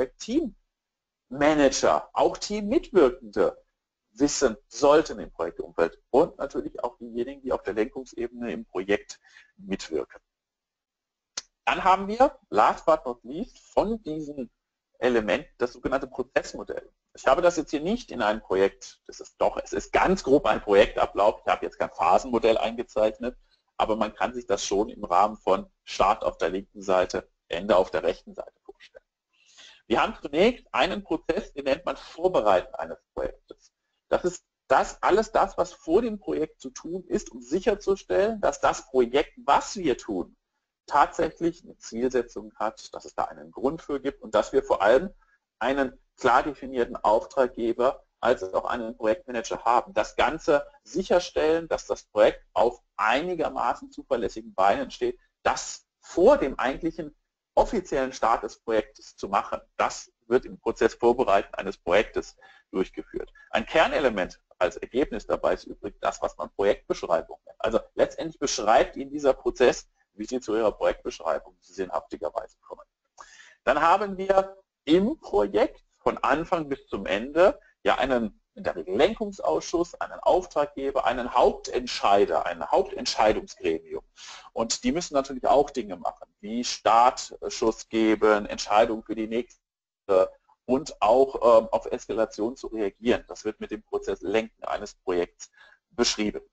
Projektteammanager, auch Teammitwirkende wissen sollten im Projektumfeld und natürlich auch diejenigen, die auf der Lenkungsebene im Projekt mitwirken. Dann haben wir, last but not least, von diesem Element das sogenannte Prozessmodell. Ich habe das jetzt hier nicht in einem Projekt, das ist doch, es ist ganz grob ein Projektablauf, ich habe jetzt kein Phasenmodell eingezeichnet, aber man kann sich das schon im Rahmen von Start auf der linken Seite, Ende auf der rechten Seite vorstellen. Wir haben zunächst einen Prozess, den nennt man Vorbereiten eines Projektes. Das ist das, alles das, was vor dem Projekt zu tun ist, um sicherzustellen, dass das Projekt, was wir tun, tatsächlich eine Zielsetzung hat, dass es da einen Grund für gibt und dass wir vor allem einen klar definierten Auftraggeber als auch einen Projektmanager haben. Das Ganze sicherstellen, dass das Projekt auf einigermaßen zuverlässigen Beinen steht, das vor dem eigentlichen offiziellen Start des Projektes zu machen. Das wird im Prozess Vorbereiten eines Projektes durchgeführt. Ein Kernelement als Ergebnis dabei ist übrigens das, was man Projektbeschreibung nennt. Also letztendlich beschreibt Ihnen dieser Prozess, wie Sie zu Ihrer Projektbeschreibung sinnhaftigerweise kommen. Dann haben wir im Projekt von Anfang bis zum Ende ja einen in der Regel Lenkungsausschuss, einen Auftraggeber, einen Hauptentscheider, ein Hauptentscheidungsgremium. Und die müssen natürlich auch Dinge machen, wie Startschuss geben, Entscheidungen für die nächste und auch ähm, auf Eskalation zu reagieren. Das wird mit dem Prozess Lenken eines Projekts beschrieben.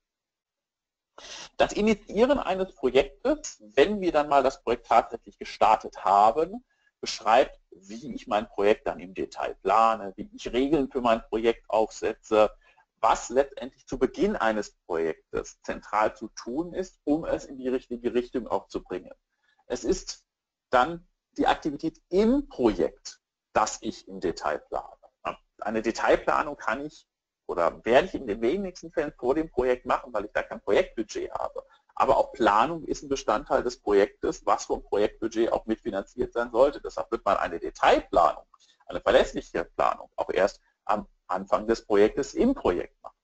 Das Initiieren eines Projektes, wenn wir dann mal das Projekt tatsächlich gestartet haben, beschreibt, wie ich mein Projekt dann im Detail plane, wie ich Regeln für mein Projekt aufsetze, was letztendlich zu Beginn eines Projektes zentral zu tun ist, um es in die richtige Richtung auch zu bringen. Es ist dann die Aktivität im Projekt, das ich im Detail plane. Eine Detailplanung kann ich oder werde ich in den wenigsten Fällen vor dem Projekt machen, weil ich da kein Projektbudget habe. Aber auch Planung ist ein Bestandteil des Projektes, was vom Projektbudget auch mitfinanziert sein sollte. Deshalb wird man eine Detailplanung, eine verlässliche Planung auch erst am Anfang des Projektes im Projekt machen.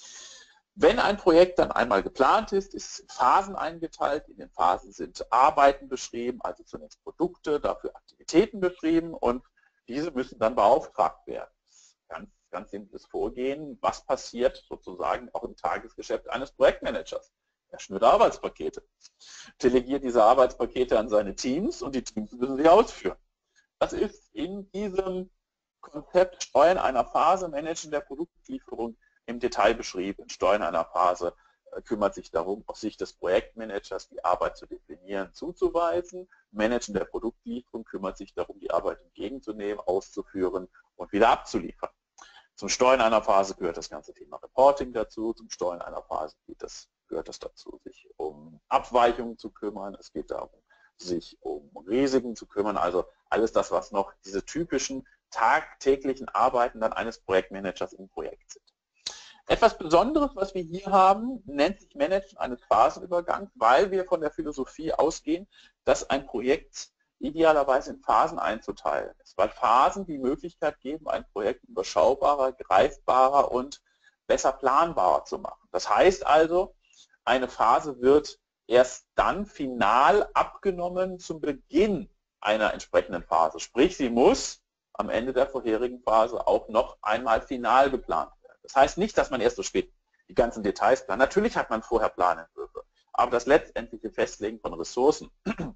Wenn ein Projekt dann einmal geplant ist, ist in Phasen eingeteilt. In den Phasen sind Arbeiten beschrieben, also zunächst Produkte, dafür Aktivitäten beschrieben und diese müssen dann beauftragt werden. Ganz, ganz simples Vorgehen, was passiert sozusagen auch im Tagesgeschäft eines Projektmanagers. Er schnürt Arbeitspakete, delegiert diese Arbeitspakete an seine Teams und die Teams müssen sie ausführen. Das ist in diesem Konzept Steuern einer Phase, Managen der Produktlieferung im Detail beschrieben. Steuern einer Phase äh, kümmert sich darum, aus Sicht des Projektmanagers die Arbeit zu definieren, zuzuweisen. Managen der Produktlieferung kümmert sich darum, die Arbeit entgegenzunehmen, auszuführen und wieder abzuliefern. Zum Steuern einer Phase gehört das ganze Thema Reporting dazu. Zum Steuern einer Phase geht das, gehört es dazu, sich um Abweichungen zu kümmern. Es geht darum, sich um Risiken zu kümmern. Also alles das, was noch diese typischen tagtäglichen Arbeiten dann eines Projektmanagers im Projekt sind. Etwas Besonderes, was wir hier haben, nennt sich Managen eines Phasenübergangs, weil wir von der Philosophie ausgehen, dass ein Projekt idealerweise in Phasen einzuteilen ist, weil Phasen die Möglichkeit geben, ein Projekt überschaubarer, greifbarer und besser planbarer zu machen. Das heißt also, eine Phase wird erst dann final abgenommen zum Beginn einer entsprechenden Phase. Sprich, sie muss am Ende der vorherigen Phase auch noch einmal final geplant werden. Das heißt nicht, dass man erst so spät die ganzen Details plant. Natürlich hat man vorher Planentwürfe, aber das letztendliche Festlegen von Ressourcen,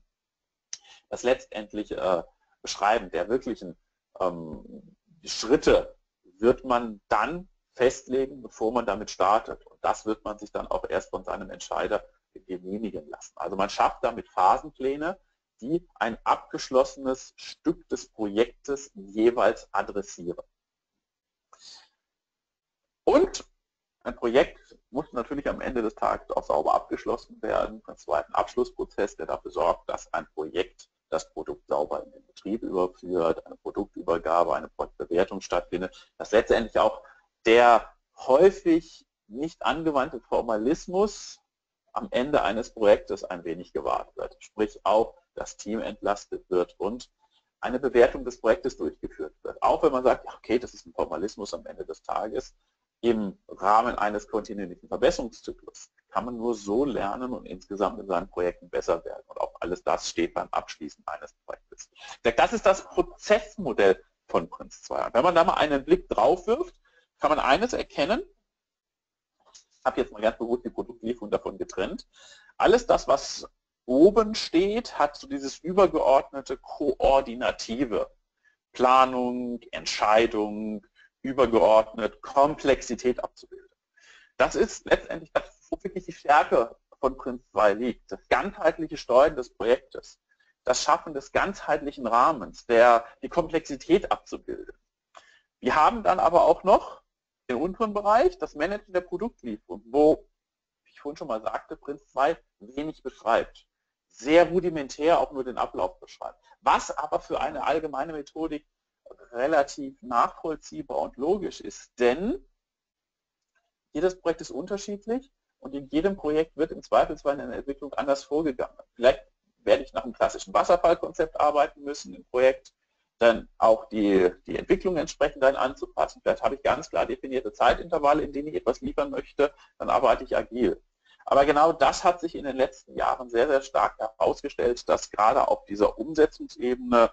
das letztendliche äh, Beschreiben der wirklichen ähm, Schritte wird man dann festlegen, bevor man damit startet. Und das wird man sich dann auch erst von seinem Entscheider genehmigen lassen. Also man schafft damit Phasenpläne, die ein abgeschlossenes Stück des Projektes jeweils adressieren. Und ein Projekt muss natürlich am Ende des Tages auch sauber abgeschlossen werden. Das war ein Abschlussprozess, der dafür sorgt, dass ein Projekt das Produkt sauber in den Betrieb überführt, eine Produktübergabe, eine Produktbewertung stattfindet, dass letztendlich auch der häufig nicht angewandte Formalismus am Ende eines Projektes ein wenig gewahrt wird. Sprich auch, das Team entlastet wird und eine Bewertung des Projektes durchgeführt wird. Auch wenn man sagt, okay, das ist ein Formalismus am Ende des Tages, im Rahmen eines kontinuierlichen Verbesserungszyklus kann man nur so lernen und insgesamt in seinen Projekten besser werden. Und auch alles das steht beim Abschließen eines Projektes. Das ist das Prozessmodell von Prince zwei. Und wenn man da mal einen Blick drauf wirft, kann man eines erkennen. Ich habe jetzt mal ganz bewusst die Produktlieferung davon getrennt. Alles das, was oben steht, hat so dieses übergeordnete, koordinative. Planung, Entscheidung, übergeordnet, Komplexität abzubilden. Das ist letztendlich das, wo wirklich die Stärke von Prince zwei liegt. Das ganzheitliche Steuern des Projektes, das Schaffen des ganzheitlichen Rahmens, der, die Komplexität abzubilden. Wir haben dann aber auch noch den unteren Bereich, das Managen der Produktlieferung, wo, wie ich vorhin schon mal sagte, Prince zwei wenig beschreibt. Sehr rudimentär auch nur den Ablauf beschreibt. Was aber für eine allgemeine Methodik relativ nachvollziehbar und logisch ist, denn jedes Projekt ist unterschiedlich und in jedem Projekt wird im Zweifelsfall in der Entwicklung anders vorgegangen. Vielleicht werde ich nach einem klassischen Wasserfallkonzept arbeiten müssen im Projekt, dann auch die, die Entwicklung entsprechend dann anzupassen. Vielleicht habe ich ganz klar definierte Zeitintervalle, in denen ich etwas liefern möchte, dann arbeite ich agil. Aber genau das hat sich in den letzten Jahren sehr, sehr stark herausgestellt, dass gerade auf dieser Umsetzungsebene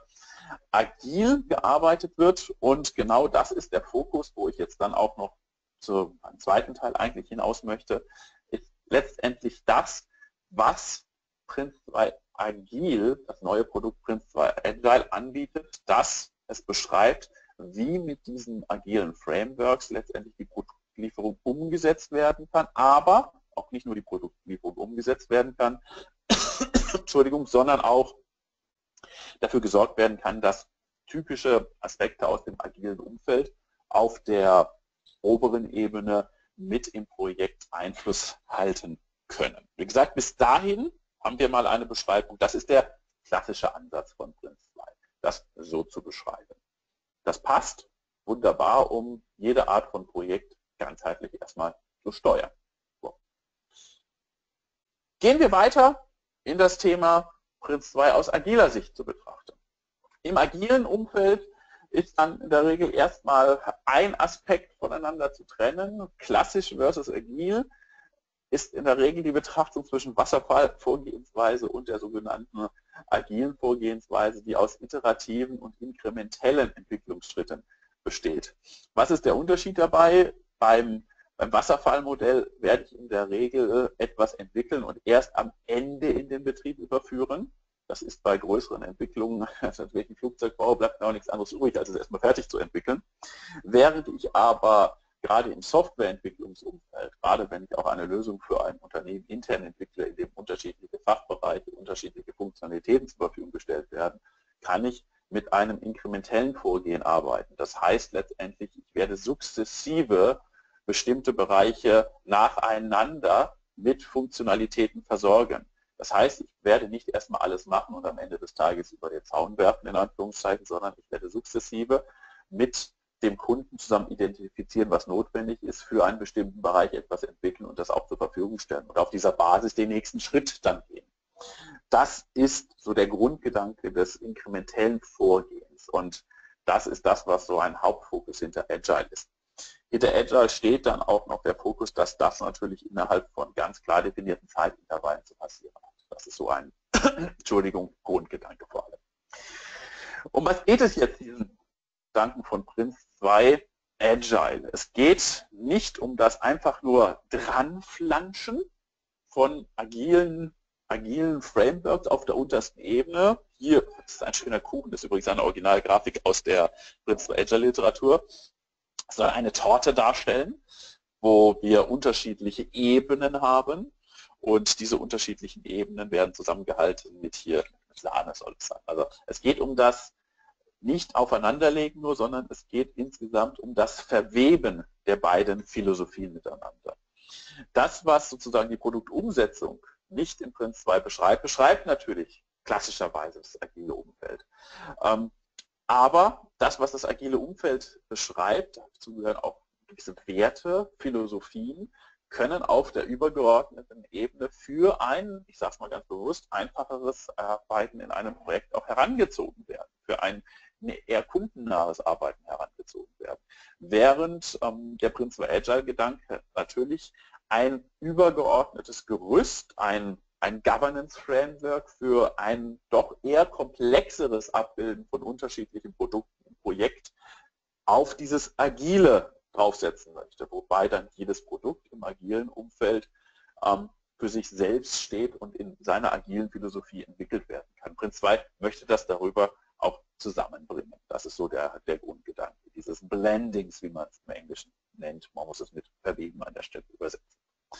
agil gearbeitet wird und genau das ist der Fokus, wo ich jetzt dann auch noch zum zweiten Teil eigentlich hinaus möchte, ist letztendlich das, was Prince zwei Agil, das neue Produkt Prince zwei Agile anbietet, das es beschreibt, wie mit diesen agilen Frameworks letztendlich die Produktlieferung umgesetzt werden kann, aber auch nicht nur die Produktlieferung umgesetzt werden kann, Entschuldigung, sondern auch dafür gesorgt werden kann, dass typische Aspekte aus dem agilen Umfeld auf der oberen Ebene mit im Projekt Einfluss halten können. Wie gesagt, bis dahin haben wir mal eine Beschreibung. Das ist der klassische Ansatz von Prince zwei, das so zu beschreiben. Das passt wunderbar, um jede Art von Projekt ganzheitlich erstmal zu steuern. So. Gehen wir weiter in das Thema Prince zwei aus agiler Sicht zu betrachten. Im agilen Umfeld ist dann in der Regel erstmal ein Aspekt voneinander zu trennen. Klassisch versus agil ist in der Regel die Betrachtung zwischen Wasserfallvorgehensweise und der sogenannten agilen Vorgehensweise, die aus iterativen und inkrementellen Entwicklungsschritten besteht. Was ist der Unterschied dabei? Beim, beim Wasserfallmodell werde ich in der Regel etwas entwickeln und erst am Ende in den Betrieb überführen. Das ist bei größeren Entwicklungen, also natürlich ein Flugzeugbau, bleibt mir auch nichts anderes übrig, als es erstmal fertig zu entwickeln. Während ich aber gerade im Softwareentwicklungsumfeld, gerade wenn ich auch eine Lösung für ein Unternehmen intern entwickle, in dem unterschiedliche Fachbereiche, unterschiedliche Funktionalitäten zur Verfügung gestellt werden, kann ich mit einem inkrementellen Vorgehen arbeiten. Das heißt letztendlich, ich werde sukzessive bestimmte Bereiche nacheinander mit Funktionalitäten versorgen. Das heißt, ich werde nicht erstmal alles machen und am Ende des Tages über den Zaun werfen, in Anführungszeichen, sondern ich werde sukzessive mit dem Kunden zusammen identifizieren, was notwendig ist, für einen bestimmten Bereich etwas entwickeln und das auch zur Verfügung stellen und auf dieser Basis den nächsten Schritt dann gehen. Das ist so der Grundgedanke des inkrementellen Vorgehens und das ist das, was so ein Hauptfokus hinter Agile ist. Hinter Agile steht dann auch noch der Fokus, dass das natürlich innerhalb von ganz klar definierten Zeitintervallen zu passieren hat. Das ist so ein, Entschuldigung, Grundgedanke vor allem. Um was geht es jetzt diesen Gedanken von Prince zwei Agile? Es geht nicht um das einfach nur Dranflanschen von agilen, agilen Frameworks auf der untersten Ebene. Hier ist ein schöner Kuchen, das ist übrigens eine Originalgrafik aus der Prince zwei Agile Literatur. Es soll eine Torte darstellen, wo wir unterschiedliche Ebenen haben und diese unterschiedlichen Ebenen werden zusammengehalten mit hier Sahne soll es sein. Also es geht um das nicht aufeinanderlegen nur, sondern es geht insgesamt um das Verweben der beiden Philosophien miteinander. Das, was sozusagen die Produktumsetzung nicht in Prince zwei beschreibt, beschreibt natürlich klassischerweise das agile Umfeld. Ähm, Aber das, was das agile Umfeld beschreibt, dazu gehören auch gewisse Werte, Philosophien, können auf der übergeordneten Ebene für ein, ich sage es mal ganz bewusst, einfacheres Arbeiten in einem Projekt auch herangezogen werden, für ein eher kundennahes Arbeiten herangezogen werden. Während ähm, der Prince zwei Agile-Gedanke natürlich ein übergeordnetes Gerüst, ein ein Governance-Framework für ein doch eher komplexeres Abbilden von unterschiedlichen Produkten im Projekt auf dieses Agile draufsetzen möchte, wobei dann jedes Produkt im agilen Umfeld ähm, für sich selbst steht und in seiner agilen Philosophie entwickelt werden kann. Prince zwei möchte das darüber auch zusammenbringen. Das ist so der, der Grundgedanke, dieses Blendings, wie man es im Englischen nennt. Man muss es mit Verweben an der Stelle übersetzen.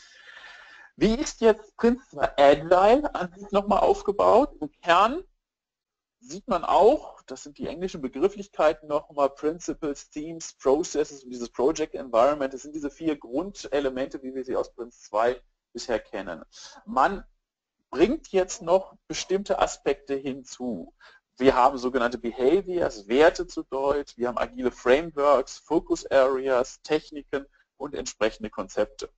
Wie ist jetzt Prince zwei Agile an sich nochmal aufgebaut? Im Kern sieht man auch, das sind die englischen Begrifflichkeiten nochmal, Principles, Themes, Processes und dieses Project Environment, das sind diese vier Grundelemente, wie wir sie aus Prince zwei bisher kennen. Man bringt jetzt noch bestimmte Aspekte hinzu. Wir haben sogenannte Behaviors, Werte zu Deutsch, wir haben agile Frameworks, Focus Areas, Techniken und entsprechende Konzepte.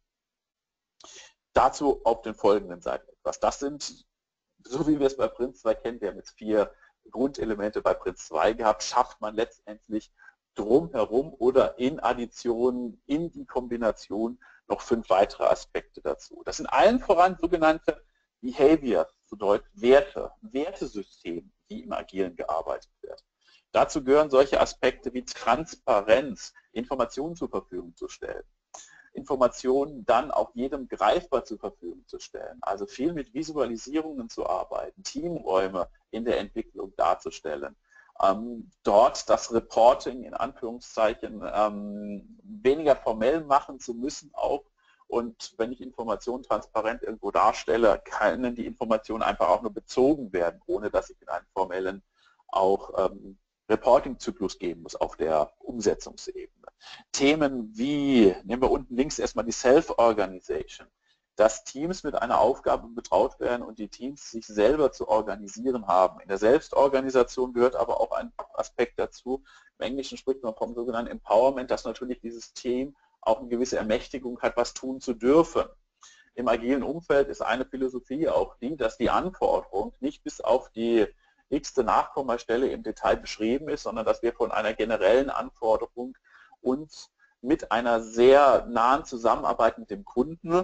Dazu auf den folgenden Seiten etwas. Das sind, so wie wir es bei Prince zwei kennen, wir haben jetzt vier Grundelemente bei Prince zwei gehabt, schafft man letztendlich drumherum oder in Addition, in die Kombination noch fünf weitere Aspekte dazu. Das sind allen voran sogenannte Behaviors, zu Deutsch Werte, Wertesysteme, die im Agilen gearbeitet werden. Dazu gehören solche Aspekte wie Transparenz, Informationen zur Verfügung zu stellen, Informationen dann auch jedem greifbar zur Verfügung zu stellen, also viel mit Visualisierungen zu arbeiten, Teamräume in der Entwicklung darzustellen, ähm, dort das Reporting in Anführungszeichen ähm, weniger formell machen zu müssen auch. Und wenn ich Informationen transparent irgendwo darstelle, können die Informationen einfach auch nur bezogen werden, ohne dass ich in einen formellen auch ähm, Reporting-Zyklus geben muss auf der Umsetzungsebene. Themen wie, nehmen wir unten links erstmal die Self-Organization, dass Teams mit einer Aufgabe betraut werden und die Teams sich selber zu organisieren haben. In der Selbstorganisation gehört aber auch ein Aspekt dazu, im Englischen spricht man vom sogenannten Empowerment, dass natürlich dieses Team auch eine gewisse Ermächtigung hat, was tun zu dürfen. Im agilen Umfeld ist eine Philosophie auch die, dass die Anforderung nicht bis auf die x-te Nachkommastelle im Detail beschrieben ist, sondern dass wir von einer generellen Anforderung uns mit einer sehr nahen Zusammenarbeit mit dem Kunden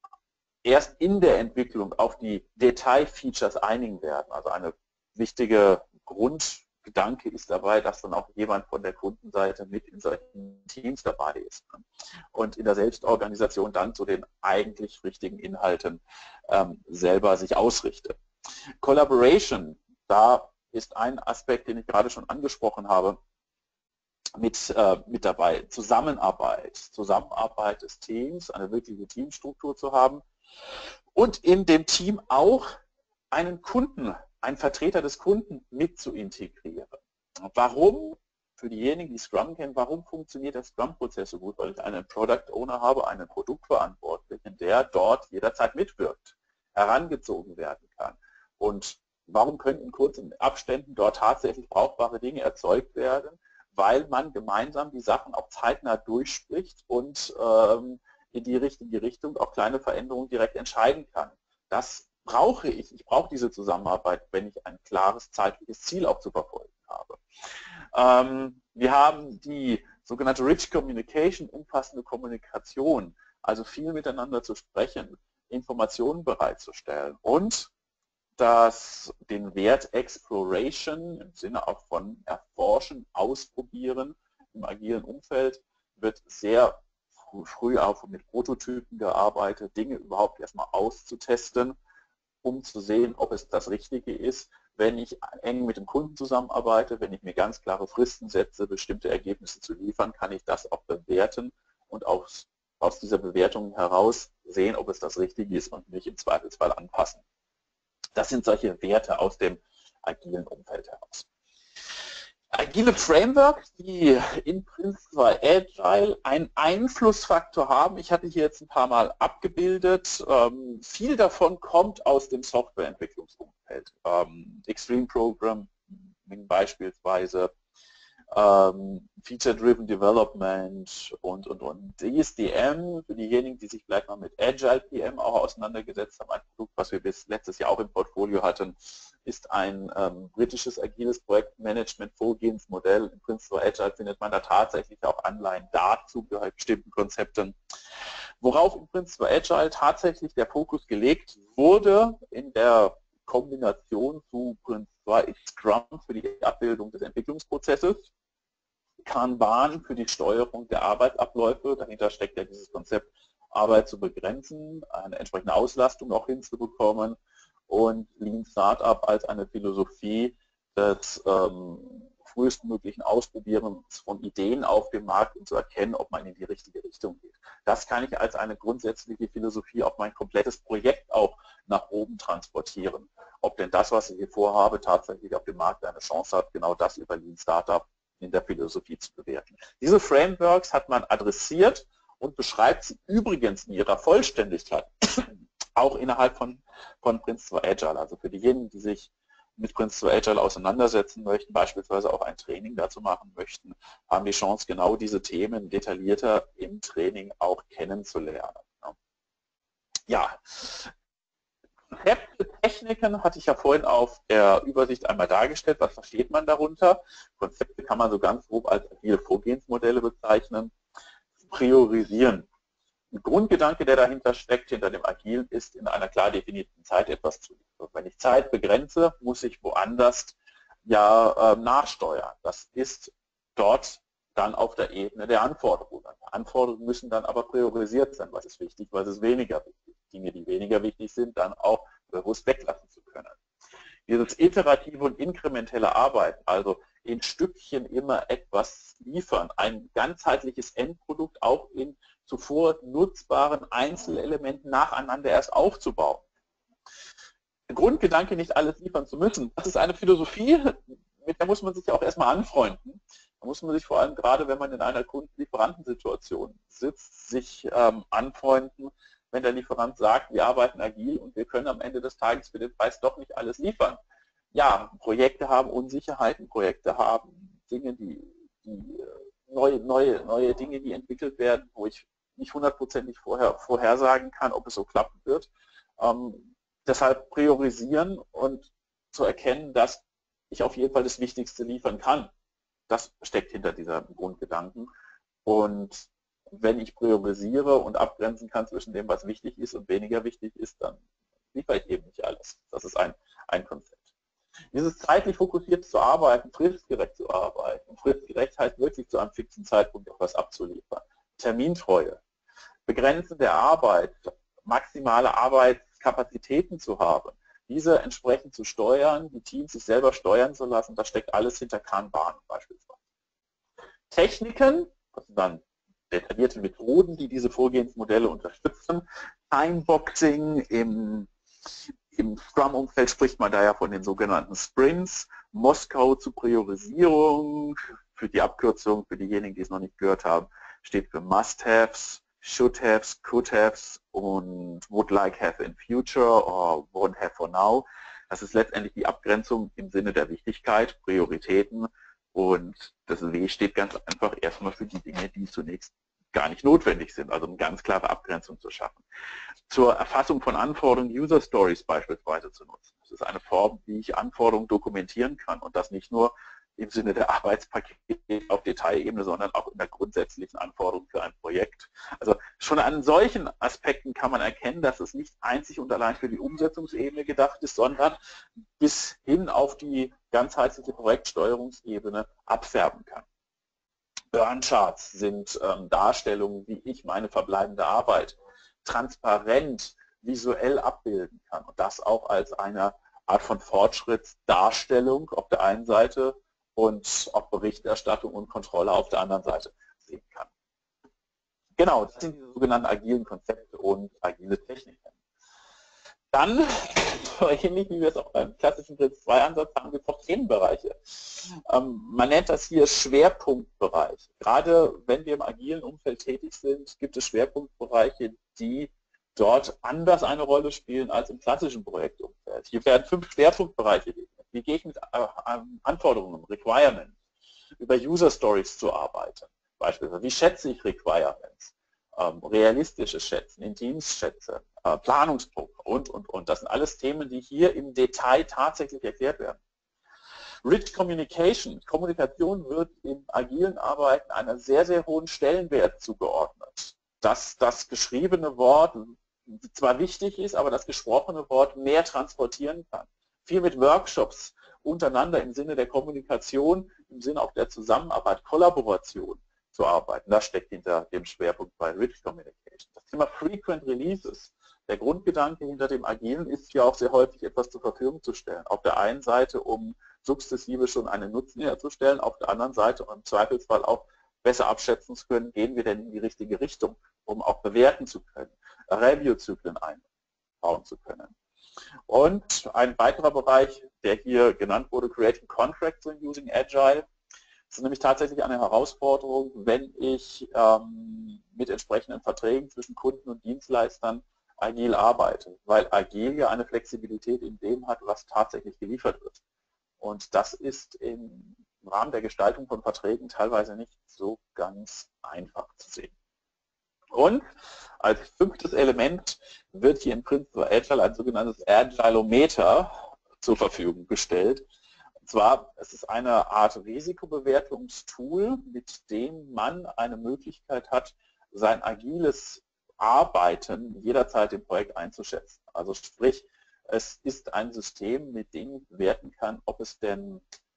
erst in der Entwicklung auf die Detailfeatures einigen werden. Also eine wichtige Grundgedanke ist dabei, dass dann auch jemand von der Kundenseite mit in solchen Teams dabei ist und in der Selbstorganisation dann zu den eigentlich richtigen Inhalten ähm, selber sich ausrichtet. Collaboration, da ist ein Aspekt, den ich gerade schon angesprochen habe, mit, äh, mit dabei. Zusammenarbeit, Zusammenarbeit des Teams, eine wirkliche Teamstruktur zu haben und in dem Team auch einen Kunden, einen Vertreter des Kunden mit zu integrieren. Warum? Für diejenigen, die Scrum kennen, warum funktioniert der Scrum-Prozess so gut? Weil ich einen Product Owner habe, einen Produktverantwortlichen, der dort jederzeit mitwirkt, herangezogen werden kann. Und warum können in kurzen Abständen dort tatsächlich brauchbare Dinge erzeugt werden? Weil man gemeinsam die Sachen auch zeitnah durchspricht und ähm, in die richtige Richtung auch kleine Veränderungen direkt entscheiden kann. Das brauche ich. Ich brauche diese Zusammenarbeit, wenn ich ein klares zeitliches Ziel auch zu verfolgen habe. Ähm, wir haben die sogenannte Rich Communication, umfassende Kommunikation, also viel miteinander zu sprechen, Informationen bereitzustellen und das, den Wert Exploration im Sinne auch von Erforschen, Ausprobieren im agilen Umfeld wird sehr früh auch mit Prototypen gearbeitet, Dinge überhaupt erstmal auszutesten, um zu sehen, ob es das Richtige ist. Wenn ich eng mit dem Kunden zusammenarbeite, wenn ich mir ganz klare Fristen setze, bestimmte Ergebnisse zu liefern, kann ich das auch bewerten und aus, aus dieser Bewertung heraus sehen, ob es das Richtige ist und mich im Zweifelsfall anpassen. Das sind solche Werte aus dem agilen Umfeld heraus. Agile Frameworks, die in Prince zwei Agile einen Einflussfaktor haben. Ich hatte hier jetzt ein paar Mal abgebildet. Ähm, viel davon kommt aus dem Softwareentwicklungsumfeld. Ähm, Extreme Programming beispielsweise, ähm, Feature-Driven Development und, und, und. D S D M, für diejenigen, die sich vielleicht mal mit Agile P M auch auseinandergesetzt haben, ein Produkt, was wir bis letztes Jahr auch im Portfolio hatten, ist ein ähm, britisches agiles Projektmanagement-Vorgehensmodell. Im Prince zwei Agile findet man da tatsächlich auch Anleihen dazu bei bestimmten Konzepten. Worauf im Prince zwei Agile tatsächlich der Fokus gelegt wurde in der Kombination zu Prince zwei Scrum für die Abbildung des Entwicklungsprozesses, Kanban für die Steuerung der Arbeitsabläufe, dahinter steckt ja dieses Konzept, Arbeit zu begrenzen, eine entsprechende Auslastung auch hinzubekommen und Lean Startup als eine Philosophie des ähm, frühestmöglichen Ausprobierens von Ideen auf dem Markt, um zu erkennen, ob man in die richtige Richtung geht. Das kann ich als eine grundsätzliche Philosophie auf mein komplettes Projekt auch nach oben transportieren. Ob denn das, was ich hier vorhabe, tatsächlich auf dem Markt eine Chance hat, genau das über Lean Startup in der Philosophie zu bewerten. Diese Frameworks hat man adressiert und beschreibt sie übrigens in ihrer Vollständigkeit auch innerhalb von, von Prince zwei Agile. Also für diejenigen, die sich mit Prince zwei Agile auseinandersetzen möchten, beispielsweise auch ein Training dazu machen möchten, haben die Chance, genau diese Themen detaillierter im Training auch kennenzulernen. Ja, Konzepte, Techniken hatte ich ja vorhin auf der Übersicht einmal dargestellt. Was versteht man darunter? Konzepte kann man so ganz grob als agile Vorgehensmodelle bezeichnen. Priorisieren. Ein Grundgedanke, der dahinter steckt, hinter dem Agilen, ist, in einer klar definierten Zeit etwas zu liefern. Wenn ich Zeit begrenze, muss ich woanders ja äh, nachsteuern. Das ist dort dann auf der Ebene der Anforderungen. Die Anforderungen müssen dann aber priorisiert sein. Was ist wichtig, was ist weniger wichtig. Dinge, die weniger wichtig sind, dann auch bewusst weglassen zu können. Dieses iterative und inkrementelle Arbeiten, also in Stückchen immer etwas liefern, ein ganzheitliches Endprodukt auch in zuvor nutzbaren Einzelelementen nacheinander erst aufzubauen. Der Grundgedanke, nicht alles liefern zu müssen, das ist eine Philosophie, mit der muss man sich auch erstmal anfreunden. Da muss man sich vor allem gerade, wenn man in einer Kunden-Lieferantensituation sitzt, sich ähm, anfreunden, wenn der Lieferant sagt, wir arbeiten agil und wir können am Ende des Tages für den Preis doch nicht alles liefern. Ja, Projekte haben Unsicherheiten, Projekte haben Dinge, die, die neue, neue, neue Dinge, die entwickelt werden, wo ich nicht hundertprozentig vorher, vorhersagen kann, ob es so klappen wird. Ähm, deshalb priorisieren und zu erkennen, dass ich auf jeden Fall das Wichtigste liefern kann. Das steckt hinter dieser Grundgedanken. Und wenn ich priorisiere und abgrenzen kann zwischen dem, was wichtig ist und weniger wichtig ist, dann liefere ich eben nicht alles. Das ist ein, ein Konzept. Dieses zeitlich fokussiert zu arbeiten, fristgerecht zu arbeiten. Fristgerecht heißt wirklich zu einem fixen Zeitpunkt etwas abzuliefern. Termintreue, Begrenzen der Arbeit, maximale Arbeitskapazitäten zu haben, diese entsprechend zu steuern, die Teams sich selber steuern zu lassen, das steckt alles hinter Kanban beispielsweise. Techniken, das sind dann detaillierte Methoden, die diese Vorgehensmodelle unterstützen. Timeboxing, im, im Scrum-Umfeld spricht man daher von den sogenannten Sprints. Moskau zur Priorisierung, für die Abkürzung, für diejenigen, die es noch nicht gehört haben, steht für Must-Haves, Should-Haves, Could-Haves und Would like have in future or won't have for now. Das ist letztendlich die Abgrenzung im Sinne der Wichtigkeit, Prioritäten. Und das W steht ganz einfach erstmal für die Dinge, die zunächst gar nicht notwendig sind, also eine ganz klare Abgrenzung zu schaffen. Zur Erfassung von Anforderungen User Stories beispielsweise zu nutzen. Das ist eine Form, wie ich Anforderungen dokumentieren kann und das nicht nur im Sinne der Arbeitspakete auf Detailebene, sondern auch in der grundsätzlichen Anforderung für ein Projekt. Also schon an solchen Aspekten kann man erkennen, dass es nicht einzig und allein für die Umsetzungsebene gedacht ist, sondern bis hin auf die ganzheitliche Projektsteuerungsebene abfärben kann. Burn-Charts sind ähm, Darstellungen, wie ich meine verbleibende Arbeit transparent, visuell abbilden kann und das auch als eine Art von Fortschrittsdarstellung auf der einen Seite und auch Berichterstattung und Kontrolle auf der anderen Seite sehen kann. Genau, das sind diese sogenannten agilen Konzepte und agile Techniken. Dann, ähnlich wie wir es auch beim klassischen Prinz zwei Ansatz haben, gibt es auch Themenbereiche. Ähm, man nennt das hier Schwerpunktbereich. Gerade wenn wir im agilen Umfeld tätig sind, gibt es Schwerpunktbereiche, die dort anders eine Rolle spielen als im klassischen Projektumfeld. Hier werden fünf Schwerpunktbereiche definiert. Wie gehe ich mit äh, Anforderungen, Requirements, über User Stories zu arbeiten? Beispielsweise, wie schätze ich Requirements? Ähm, realistisches Schätzen, intimes Schätzen, äh, Planungsdruck und, und, und. Das sind alles Themen, die hier im Detail tatsächlich erklärt werden. Rich Communication, Kommunikation wird im agilen Arbeiten einer sehr, sehr hohen Stellenwert zugeordnet. Dass das geschriebene Wort zwar wichtig ist, aber das gesprochene Wort mehr transportieren kann. Viel mit Workshops untereinander im Sinne der Kommunikation, im Sinne auch der Zusammenarbeit, Kollaboration zu arbeiten. Das steckt hinter dem Schwerpunkt bei Rich Communication. Das Thema Frequent Releases. Der Grundgedanke hinter dem Agilen ist ja auch sehr häufig etwas zur Verfügung zu stellen. Auf der einen Seite, um sukzessive schon einen Nutzen herzustellen, auf der anderen Seite, um im Zweifelsfall auch besser abschätzen zu können, gehen wir denn in die richtige Richtung, um auch bewerten zu können, Review-Zyklen einbauen zu können. Und ein weiterer Bereich, der hier genannt wurde, Creating Contracts and Using Agile. Das ist nämlich tatsächlich eine Herausforderung, wenn ich ähm, mit entsprechenden Verträgen zwischen Kunden und Dienstleistern agil arbeite, weil agil ja eine Flexibilität in dem hat, was tatsächlich geliefert wird. Und das ist im Rahmen der Gestaltung von Verträgen teilweise nicht so ganz einfach zu sehen. Und als fünftes Element wird hier in Prince zwei Agile ein sogenanntes Agilometer zur Verfügung gestellt. Und zwar es ist eine Art Risikobewertungstool, mit dem man eine Möglichkeit hat, sein agiles Arbeiten jederzeit im Projekt einzuschätzen. Also sprich, es ist ein System, mit dem ich bewerten kann, ob es denn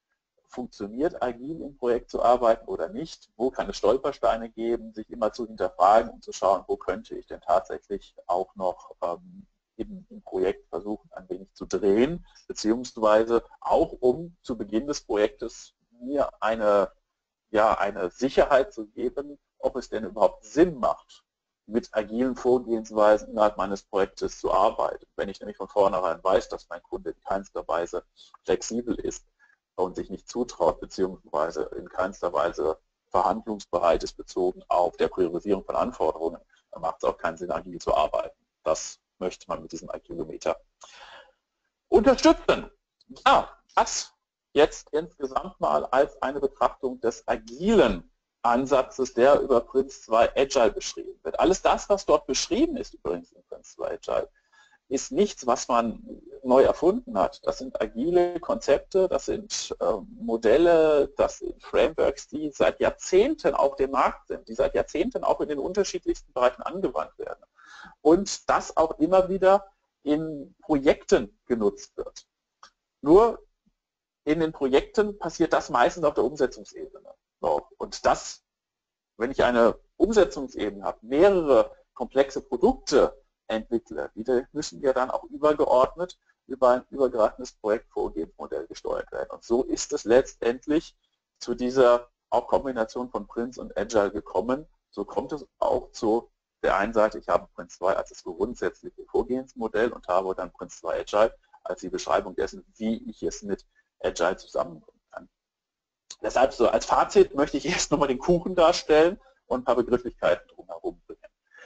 funktioniert agil im Projekt zu arbeiten oder nicht, wo kann es Stolpersteine geben, sich immer zu hinterfragen und zu schauen, wo könnte ich denn tatsächlich auch noch ähm, im, im Projekt versuchen, ein wenig zu drehen, beziehungsweise auch um zu Beginn des Projektes mir eine, ja, eine Sicherheit zu geben, ob es denn überhaupt Sinn macht, mit agilen Vorgehensweisen innerhalb meines Projektes zu arbeiten. Wenn ich nämlich von vornherein weiß, dass mein Kunde in keinster Weise flexibel ist und sich nicht zutraut, beziehungsweise in keinster Weise verhandlungsbereit ist, bezogen auf der Priorisierung von Anforderungen, dann macht es auch keinen Sinn, agil zu arbeiten. Das möchte man mit diesem Agilometer unterstützen. Ja, das jetzt insgesamt mal als eine Betrachtung des agilen Ansatzes, der über Prince zwei Agile beschrieben wird. Alles das, was dort beschrieben ist übrigens in Prince zwei Agile, ist nichts, was man neu erfunden hat. Das sind agile Konzepte, das sind äh, Modelle, das sind Frameworks, die seit Jahrzehnten auf dem Markt sind, die seit Jahrzehnten auch in den unterschiedlichsten Bereichen angewandt werden. Und das auch immer wieder in Projekten genutzt wird. Nur in den Projekten passiert das meistens auf der Umsetzungsebene. So. Und das, wenn ich eine Umsetzungsebene habe, mehrere komplexe Produkte entwickle, die müssen ja dann auch übergeordnet über ein übergreifendes Projektvorgehensmodell gesteuert werden. Und so ist es letztendlich zu dieser auch Kombination von Prince und Agile gekommen. So kommt es auch zu der einen Seite, ich habe Prince zwei als das grundsätzliche Vorgehensmodell und habe dann Prince zwei Agile als die Beschreibung dessen, wie ich es mit Agile zusammenbringen kann. Deshalb so als Fazit möchte ich erst nochmal den Kuchen darstellen und ein paar Begrifflichkeiten drumherum bringen.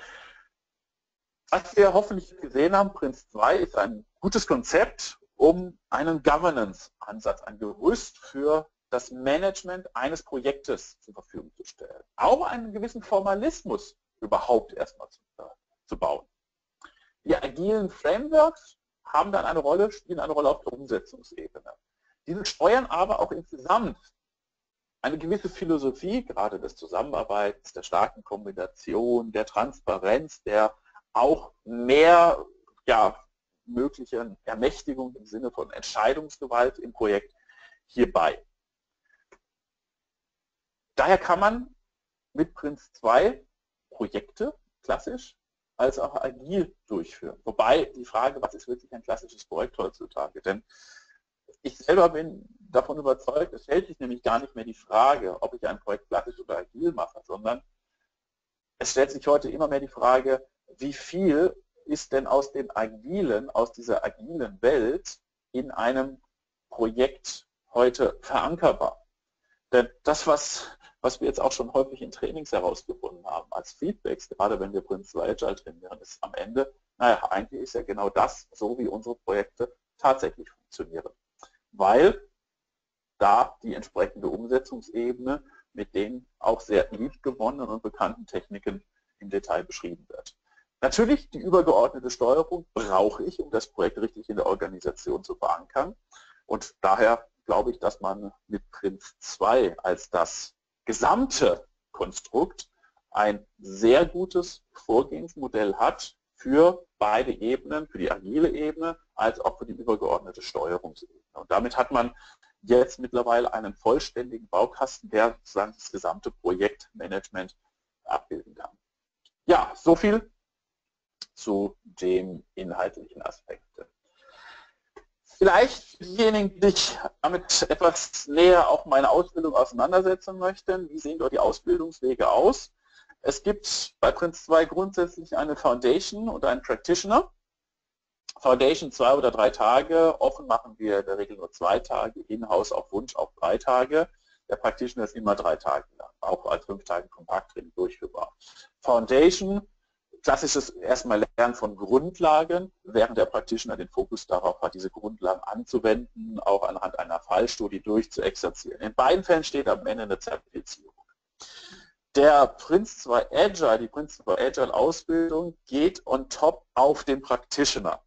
Was wir hoffentlich gesehen haben, Prince zwei ist ein gutes Konzept, um einen Governance-Ansatz, ein Gerüst für das Management eines Projektes zur Verfügung zu stellen. Auch einen gewissen Formalismus überhaupt erstmal zu, äh, zu bauen. Die agilen Frameworks haben dann eine Rolle, spielen eine Rolle auf der Umsetzungsebene. Diese steuern aber auch insgesamt eine gewisse Philosophie, gerade des Zusammenarbeitens, der starken Kombination, der Transparenz, der auch mehr ja, möglichen Ermächtigung im Sinne von Entscheidungsgewalt im Projekt hierbei. Daher kann man mit Prince zwei Projekte klassisch als auch agil durchführen. Wobei die Frage, was ist wirklich ein klassisches Projekt heutzutage? Denn ich selber bin davon überzeugt, es stellt sich nämlich gar nicht mehr die Frage, ob ich ein Projekt klassisch oder agil mache, sondern es stellt sich heute immer mehr die Frage, wie viel ist denn aus dem Agilen, aus dieser agilen Welt in einem Projekt heute verankerbar? Denn das, was, was wir jetzt auch schon häufig in Trainings herausgefunden haben, als Feedbacks, gerade wenn wir Prince zwei Agile trainieren, ist am Ende, naja, eigentlich ist ja genau das, so wie unsere Projekte tatsächlich funktionieren. Weil da die entsprechende Umsetzungsebene mit den auch sehr liebgewonnenen und bekannten Techniken im Detail beschrieben wird. Natürlich, die übergeordnete Steuerung brauche ich, um das Projekt richtig in der Organisation zu verankern. Und daher glaube ich, dass man mit Prince zwei als das gesamte Konstrukt ein sehr gutes Vorgehensmodell hat für beide Ebenen, für die agile Ebene als auch für die übergeordnete Steuerungsebene. Und damit hat man jetzt mittlerweile einen vollständigen Baukasten, der sozusagen das gesamte Projektmanagement abbilden kann. Ja, so viel zu dem inhaltlichen Aspekt. Vielleicht diejenigen, die sich damit etwas näher auch meine Ausbildung auseinandersetzen möchten, wie sehen dort die Ausbildungswege aus? Es gibt bei Prince zwei grundsätzlich eine Foundation und einen Practitioner. Foundation zwei oder drei Tage, offen machen wir in der Regel nur zwei Tage, in-house auf Wunsch auch drei Tage. Der Practitioner ist immer drei Tage lang, auch als fünf Tage Kompakttraining durchführbar. Foundation, klassisches erstmal Lernen von Grundlagen, während der Practitioner den Fokus darauf hat, diese Grundlagen anzuwenden, auch anhand einer Fallstudie durchzuexerzieren. In beiden Fällen steht am Ende eine Zertifizierung. Der Prince zwei Agile, die Prince zwei Agile Ausbildung geht on top auf den Practitioner.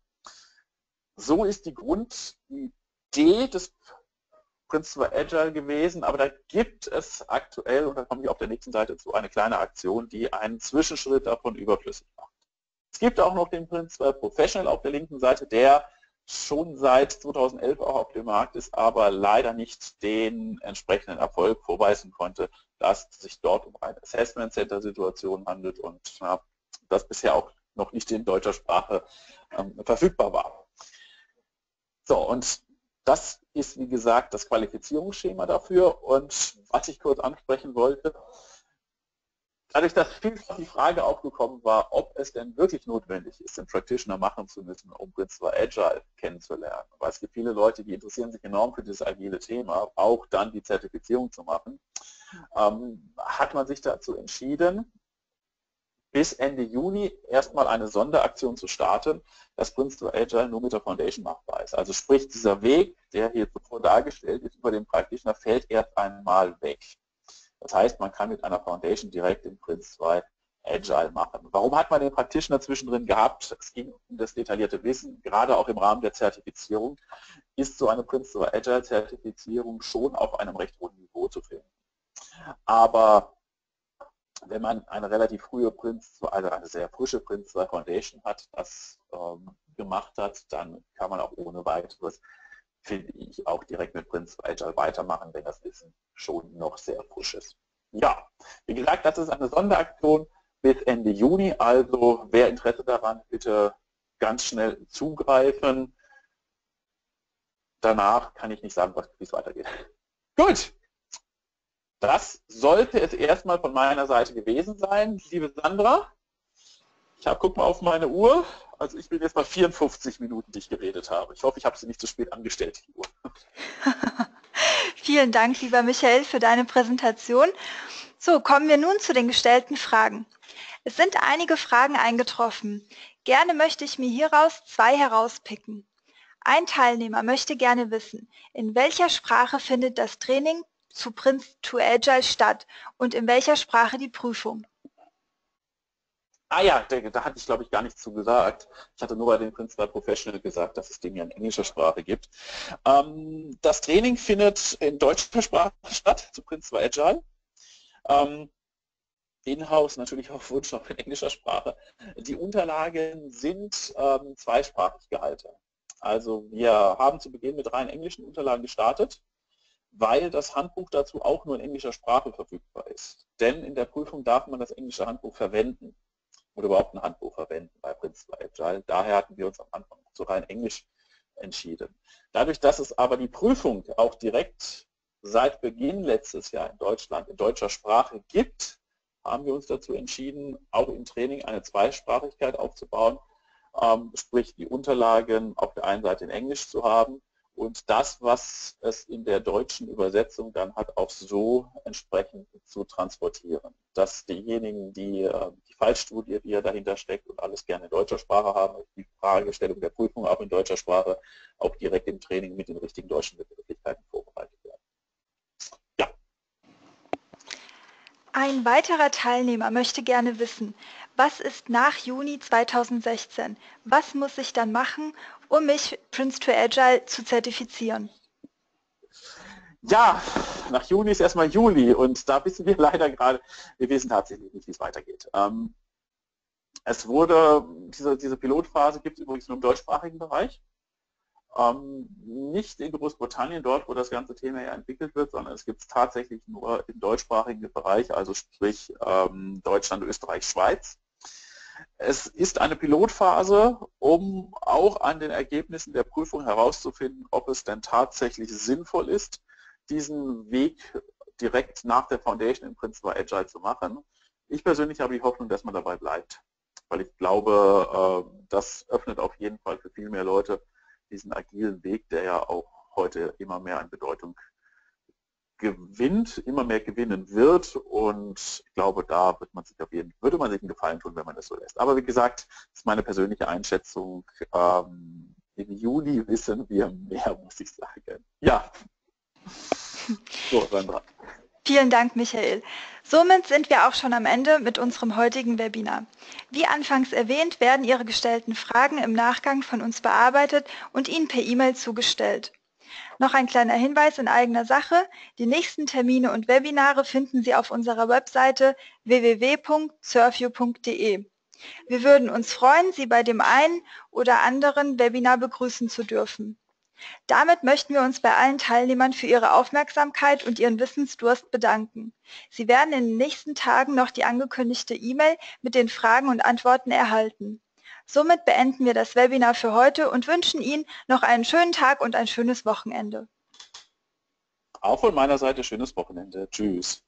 So ist die Grundidee des Prince zwei Agile gewesen, aber da gibt es aktuell, und da komme ich auf der nächsten Seite zu, eine kleine Aktion, die einen Zwischenschritt davon überflüssig macht. Es gibt auch noch den Prince zwei Professional auf der linken Seite, der schon seit zweitausendelf auch auf dem Markt ist, aber leider nicht den entsprechenden Erfolg vorweisen konnte, dass es sich dort um eine Assessment Center Situation handelt und ja, das bisher auch noch nicht in deutscher Sprache ähm, verfügbar war. So, und das ist, wie gesagt, das Qualifizierungsschema dafür. Und was ich kurz ansprechen wollte, dadurch, dass vielfach die Frage aufgekommen war, ob es denn wirklich notwendig ist, den Practitioner machen zu müssen, um Prince zwei Agile kennenzulernen. Weil es gibt viele Leute, die interessieren sich enorm für dieses agile Thema, auch dann die Zertifizierung zu machen, ähm, hat man sich dazu entschieden, bis Ende Juni erstmal eine Sonderaktion zu starten, dass Prince zwei Agile nur mit der Foundation machbar ist. Also sprich, dieser Weg, der hier zuvor dargestellt ist, über den Practitioner, fällt erst einmal weg. Das heißt, man kann mit einer Foundation direkt in Prince zwei Agile machen. Warum hat man den Practitioner zwischendrin gehabt? Es ging um das detaillierte Wissen, gerade auch im Rahmen der Zertifizierung, ist so eine Prince zwei Agile Zertifizierung schon auf einem recht hohen Niveau zu finden. Aber wenn man eine relativ frühe Prince, also eine sehr frische Prince zwei Foundation hat, das ähm, gemacht hat, dann kann man auch ohne weiteres, finde ich, auch direkt mit Prince zwei Agile weitermachen, wenn das Wissen schon noch sehr frisch ist. Ja, wie gesagt, das ist eine Sonderaktion bis Ende Juni, also wer Interesse daran, bitte ganz schnell zugreifen. Danach kann ich nicht sagen, wie es weitergeht. Gut. Das sollte es erstmal von meiner Seite gewesen sein, liebe Sandra. Ich hab, guck mal auf meine Uhr. Also ich bin jetzt mal vierundfünfzig Minuten, die ich geredet habe. Ich hoffe, ich habe sie nicht zu spät angestellt, die Uhr. Vielen Dank, lieber Michael, für deine Präsentation. So, kommen wir nun zu den gestellten Fragen. Es sind einige Fragen eingetroffen. Gerne möchte ich mir hieraus zwei herauspicken. Ein Teilnehmer möchte gerne wissen, in welcher Sprache findet das Training zu Prince zwei Agile statt und in welcher Sprache die Prüfung? Ah ja, da, da hatte ich, glaube ich, gar nichts zu gesagt. Ich hatte nur bei den Prince zwei Professional gesagt, dass es den ja in englischer Sprache gibt. Ähm, das Training findet in deutscher Sprache statt, zu Prince zwei Agile. Ähm, In-house natürlich auf Wunsch auch in englischer Sprache. Die Unterlagen sind ähm, zweisprachig gehalten. Also wir haben zu Beginn mit rein englischen Unterlagen gestartet, weil das Handbuch dazu auch nur in englischer Sprache verfügbar ist. Denn in der Prüfung darf man das englische Handbuch verwenden oder überhaupt ein Handbuch verwenden bei Prince zwei Agile. Daher hatten wir uns am Anfang zu rein Englisch entschieden. Dadurch, dass es aber die Prüfung auch direkt seit Beginn letztes Jahr in Deutschland in deutscher Sprache gibt, haben wir uns dazu entschieden, auch im Training eine Zweisprachigkeit aufzubauen, ähm, sprich die Unterlagen auf der einen Seite in Englisch zu haben und das, was es in der deutschen Übersetzung dann hat, auch so entsprechend zu transportieren. Dass diejenigen, die äh, die Fallstudie, die ja dahinter steckt und alles gerne in deutscher Sprache haben, die Fragestellung der Prüfung auch in deutscher Sprache, auch direkt im Training mit den richtigen deutschen Begrifflichkeiten vorbereitet werden. Ja. Ein weiterer Teilnehmer möchte gerne wissen, was ist nach Juni zweitausendsechzehn? Was muss ich dann machen, um mich Prince zwei Agile zu zertifizieren? Ja, nach Juni ist erstmal Juli und da wissen wir leider gerade, wir wissen tatsächlich nicht, wie es weitergeht. Ähm, es wurde, diese, diese Pilotphase gibt es übrigens nur im deutschsprachigen Bereich. Ähm, nicht in Großbritannien, dort, wo das ganze Thema ja entwickelt wird, sondern es gibt es tatsächlich nur im deutschsprachigen Bereich, also sprich ähm, Deutschland, Österreich, Schweiz. Es ist eine Pilotphase, um auch an den Ergebnissen der Prüfung herauszufinden, ob es denn tatsächlich sinnvoll ist, diesen Weg direkt nach der Foundation in Prince zwei Agile zu machen. Ich persönlich habe die Hoffnung, dass man dabei bleibt, weil ich glaube, das öffnet auf jeden Fall für viel mehr Leute diesen agilen Weg, der ja auch heute immer mehr an Bedeutung gewinnt, immer mehr gewinnen wird und ich glaube, da wird man sich auf jeden, würde man sich einen Gefallen tun, wenn man das so lässt. Aber wie gesagt, das ist meine persönliche Einschätzung. Ähm, im Juli wissen wir mehr, muss ich sagen. Ja. So, Sandra. Vielen Dank, Michael. Somit sind wir auch schon am Ende mit unserem heutigen Webinar. Wie anfangs erwähnt, werden Ihre gestellten Fragen im Nachgang von uns bearbeitet und Ihnen per E-Mail zugestellt. Noch ein kleiner Hinweis in eigener Sache. Die nächsten Termine und Webinare finden Sie auf unserer Webseite w w w punkt surview punkt de. Wir würden uns freuen, Sie bei dem einen oder anderen Webinar begrüßen zu dürfen. Damit möchten wir uns bei allen Teilnehmern für Ihre Aufmerksamkeit und Ihren Wissensdurst bedanken. Sie werden in den nächsten Tagen noch die angekündigte E-Mail mit den Fragen und Antworten erhalten. Somit beenden wir das Webinar für heute und wünschen Ihnen noch einen schönen Tag und ein schönes Wochenende. Auch von meiner Seite schönes Wochenende. Tschüss.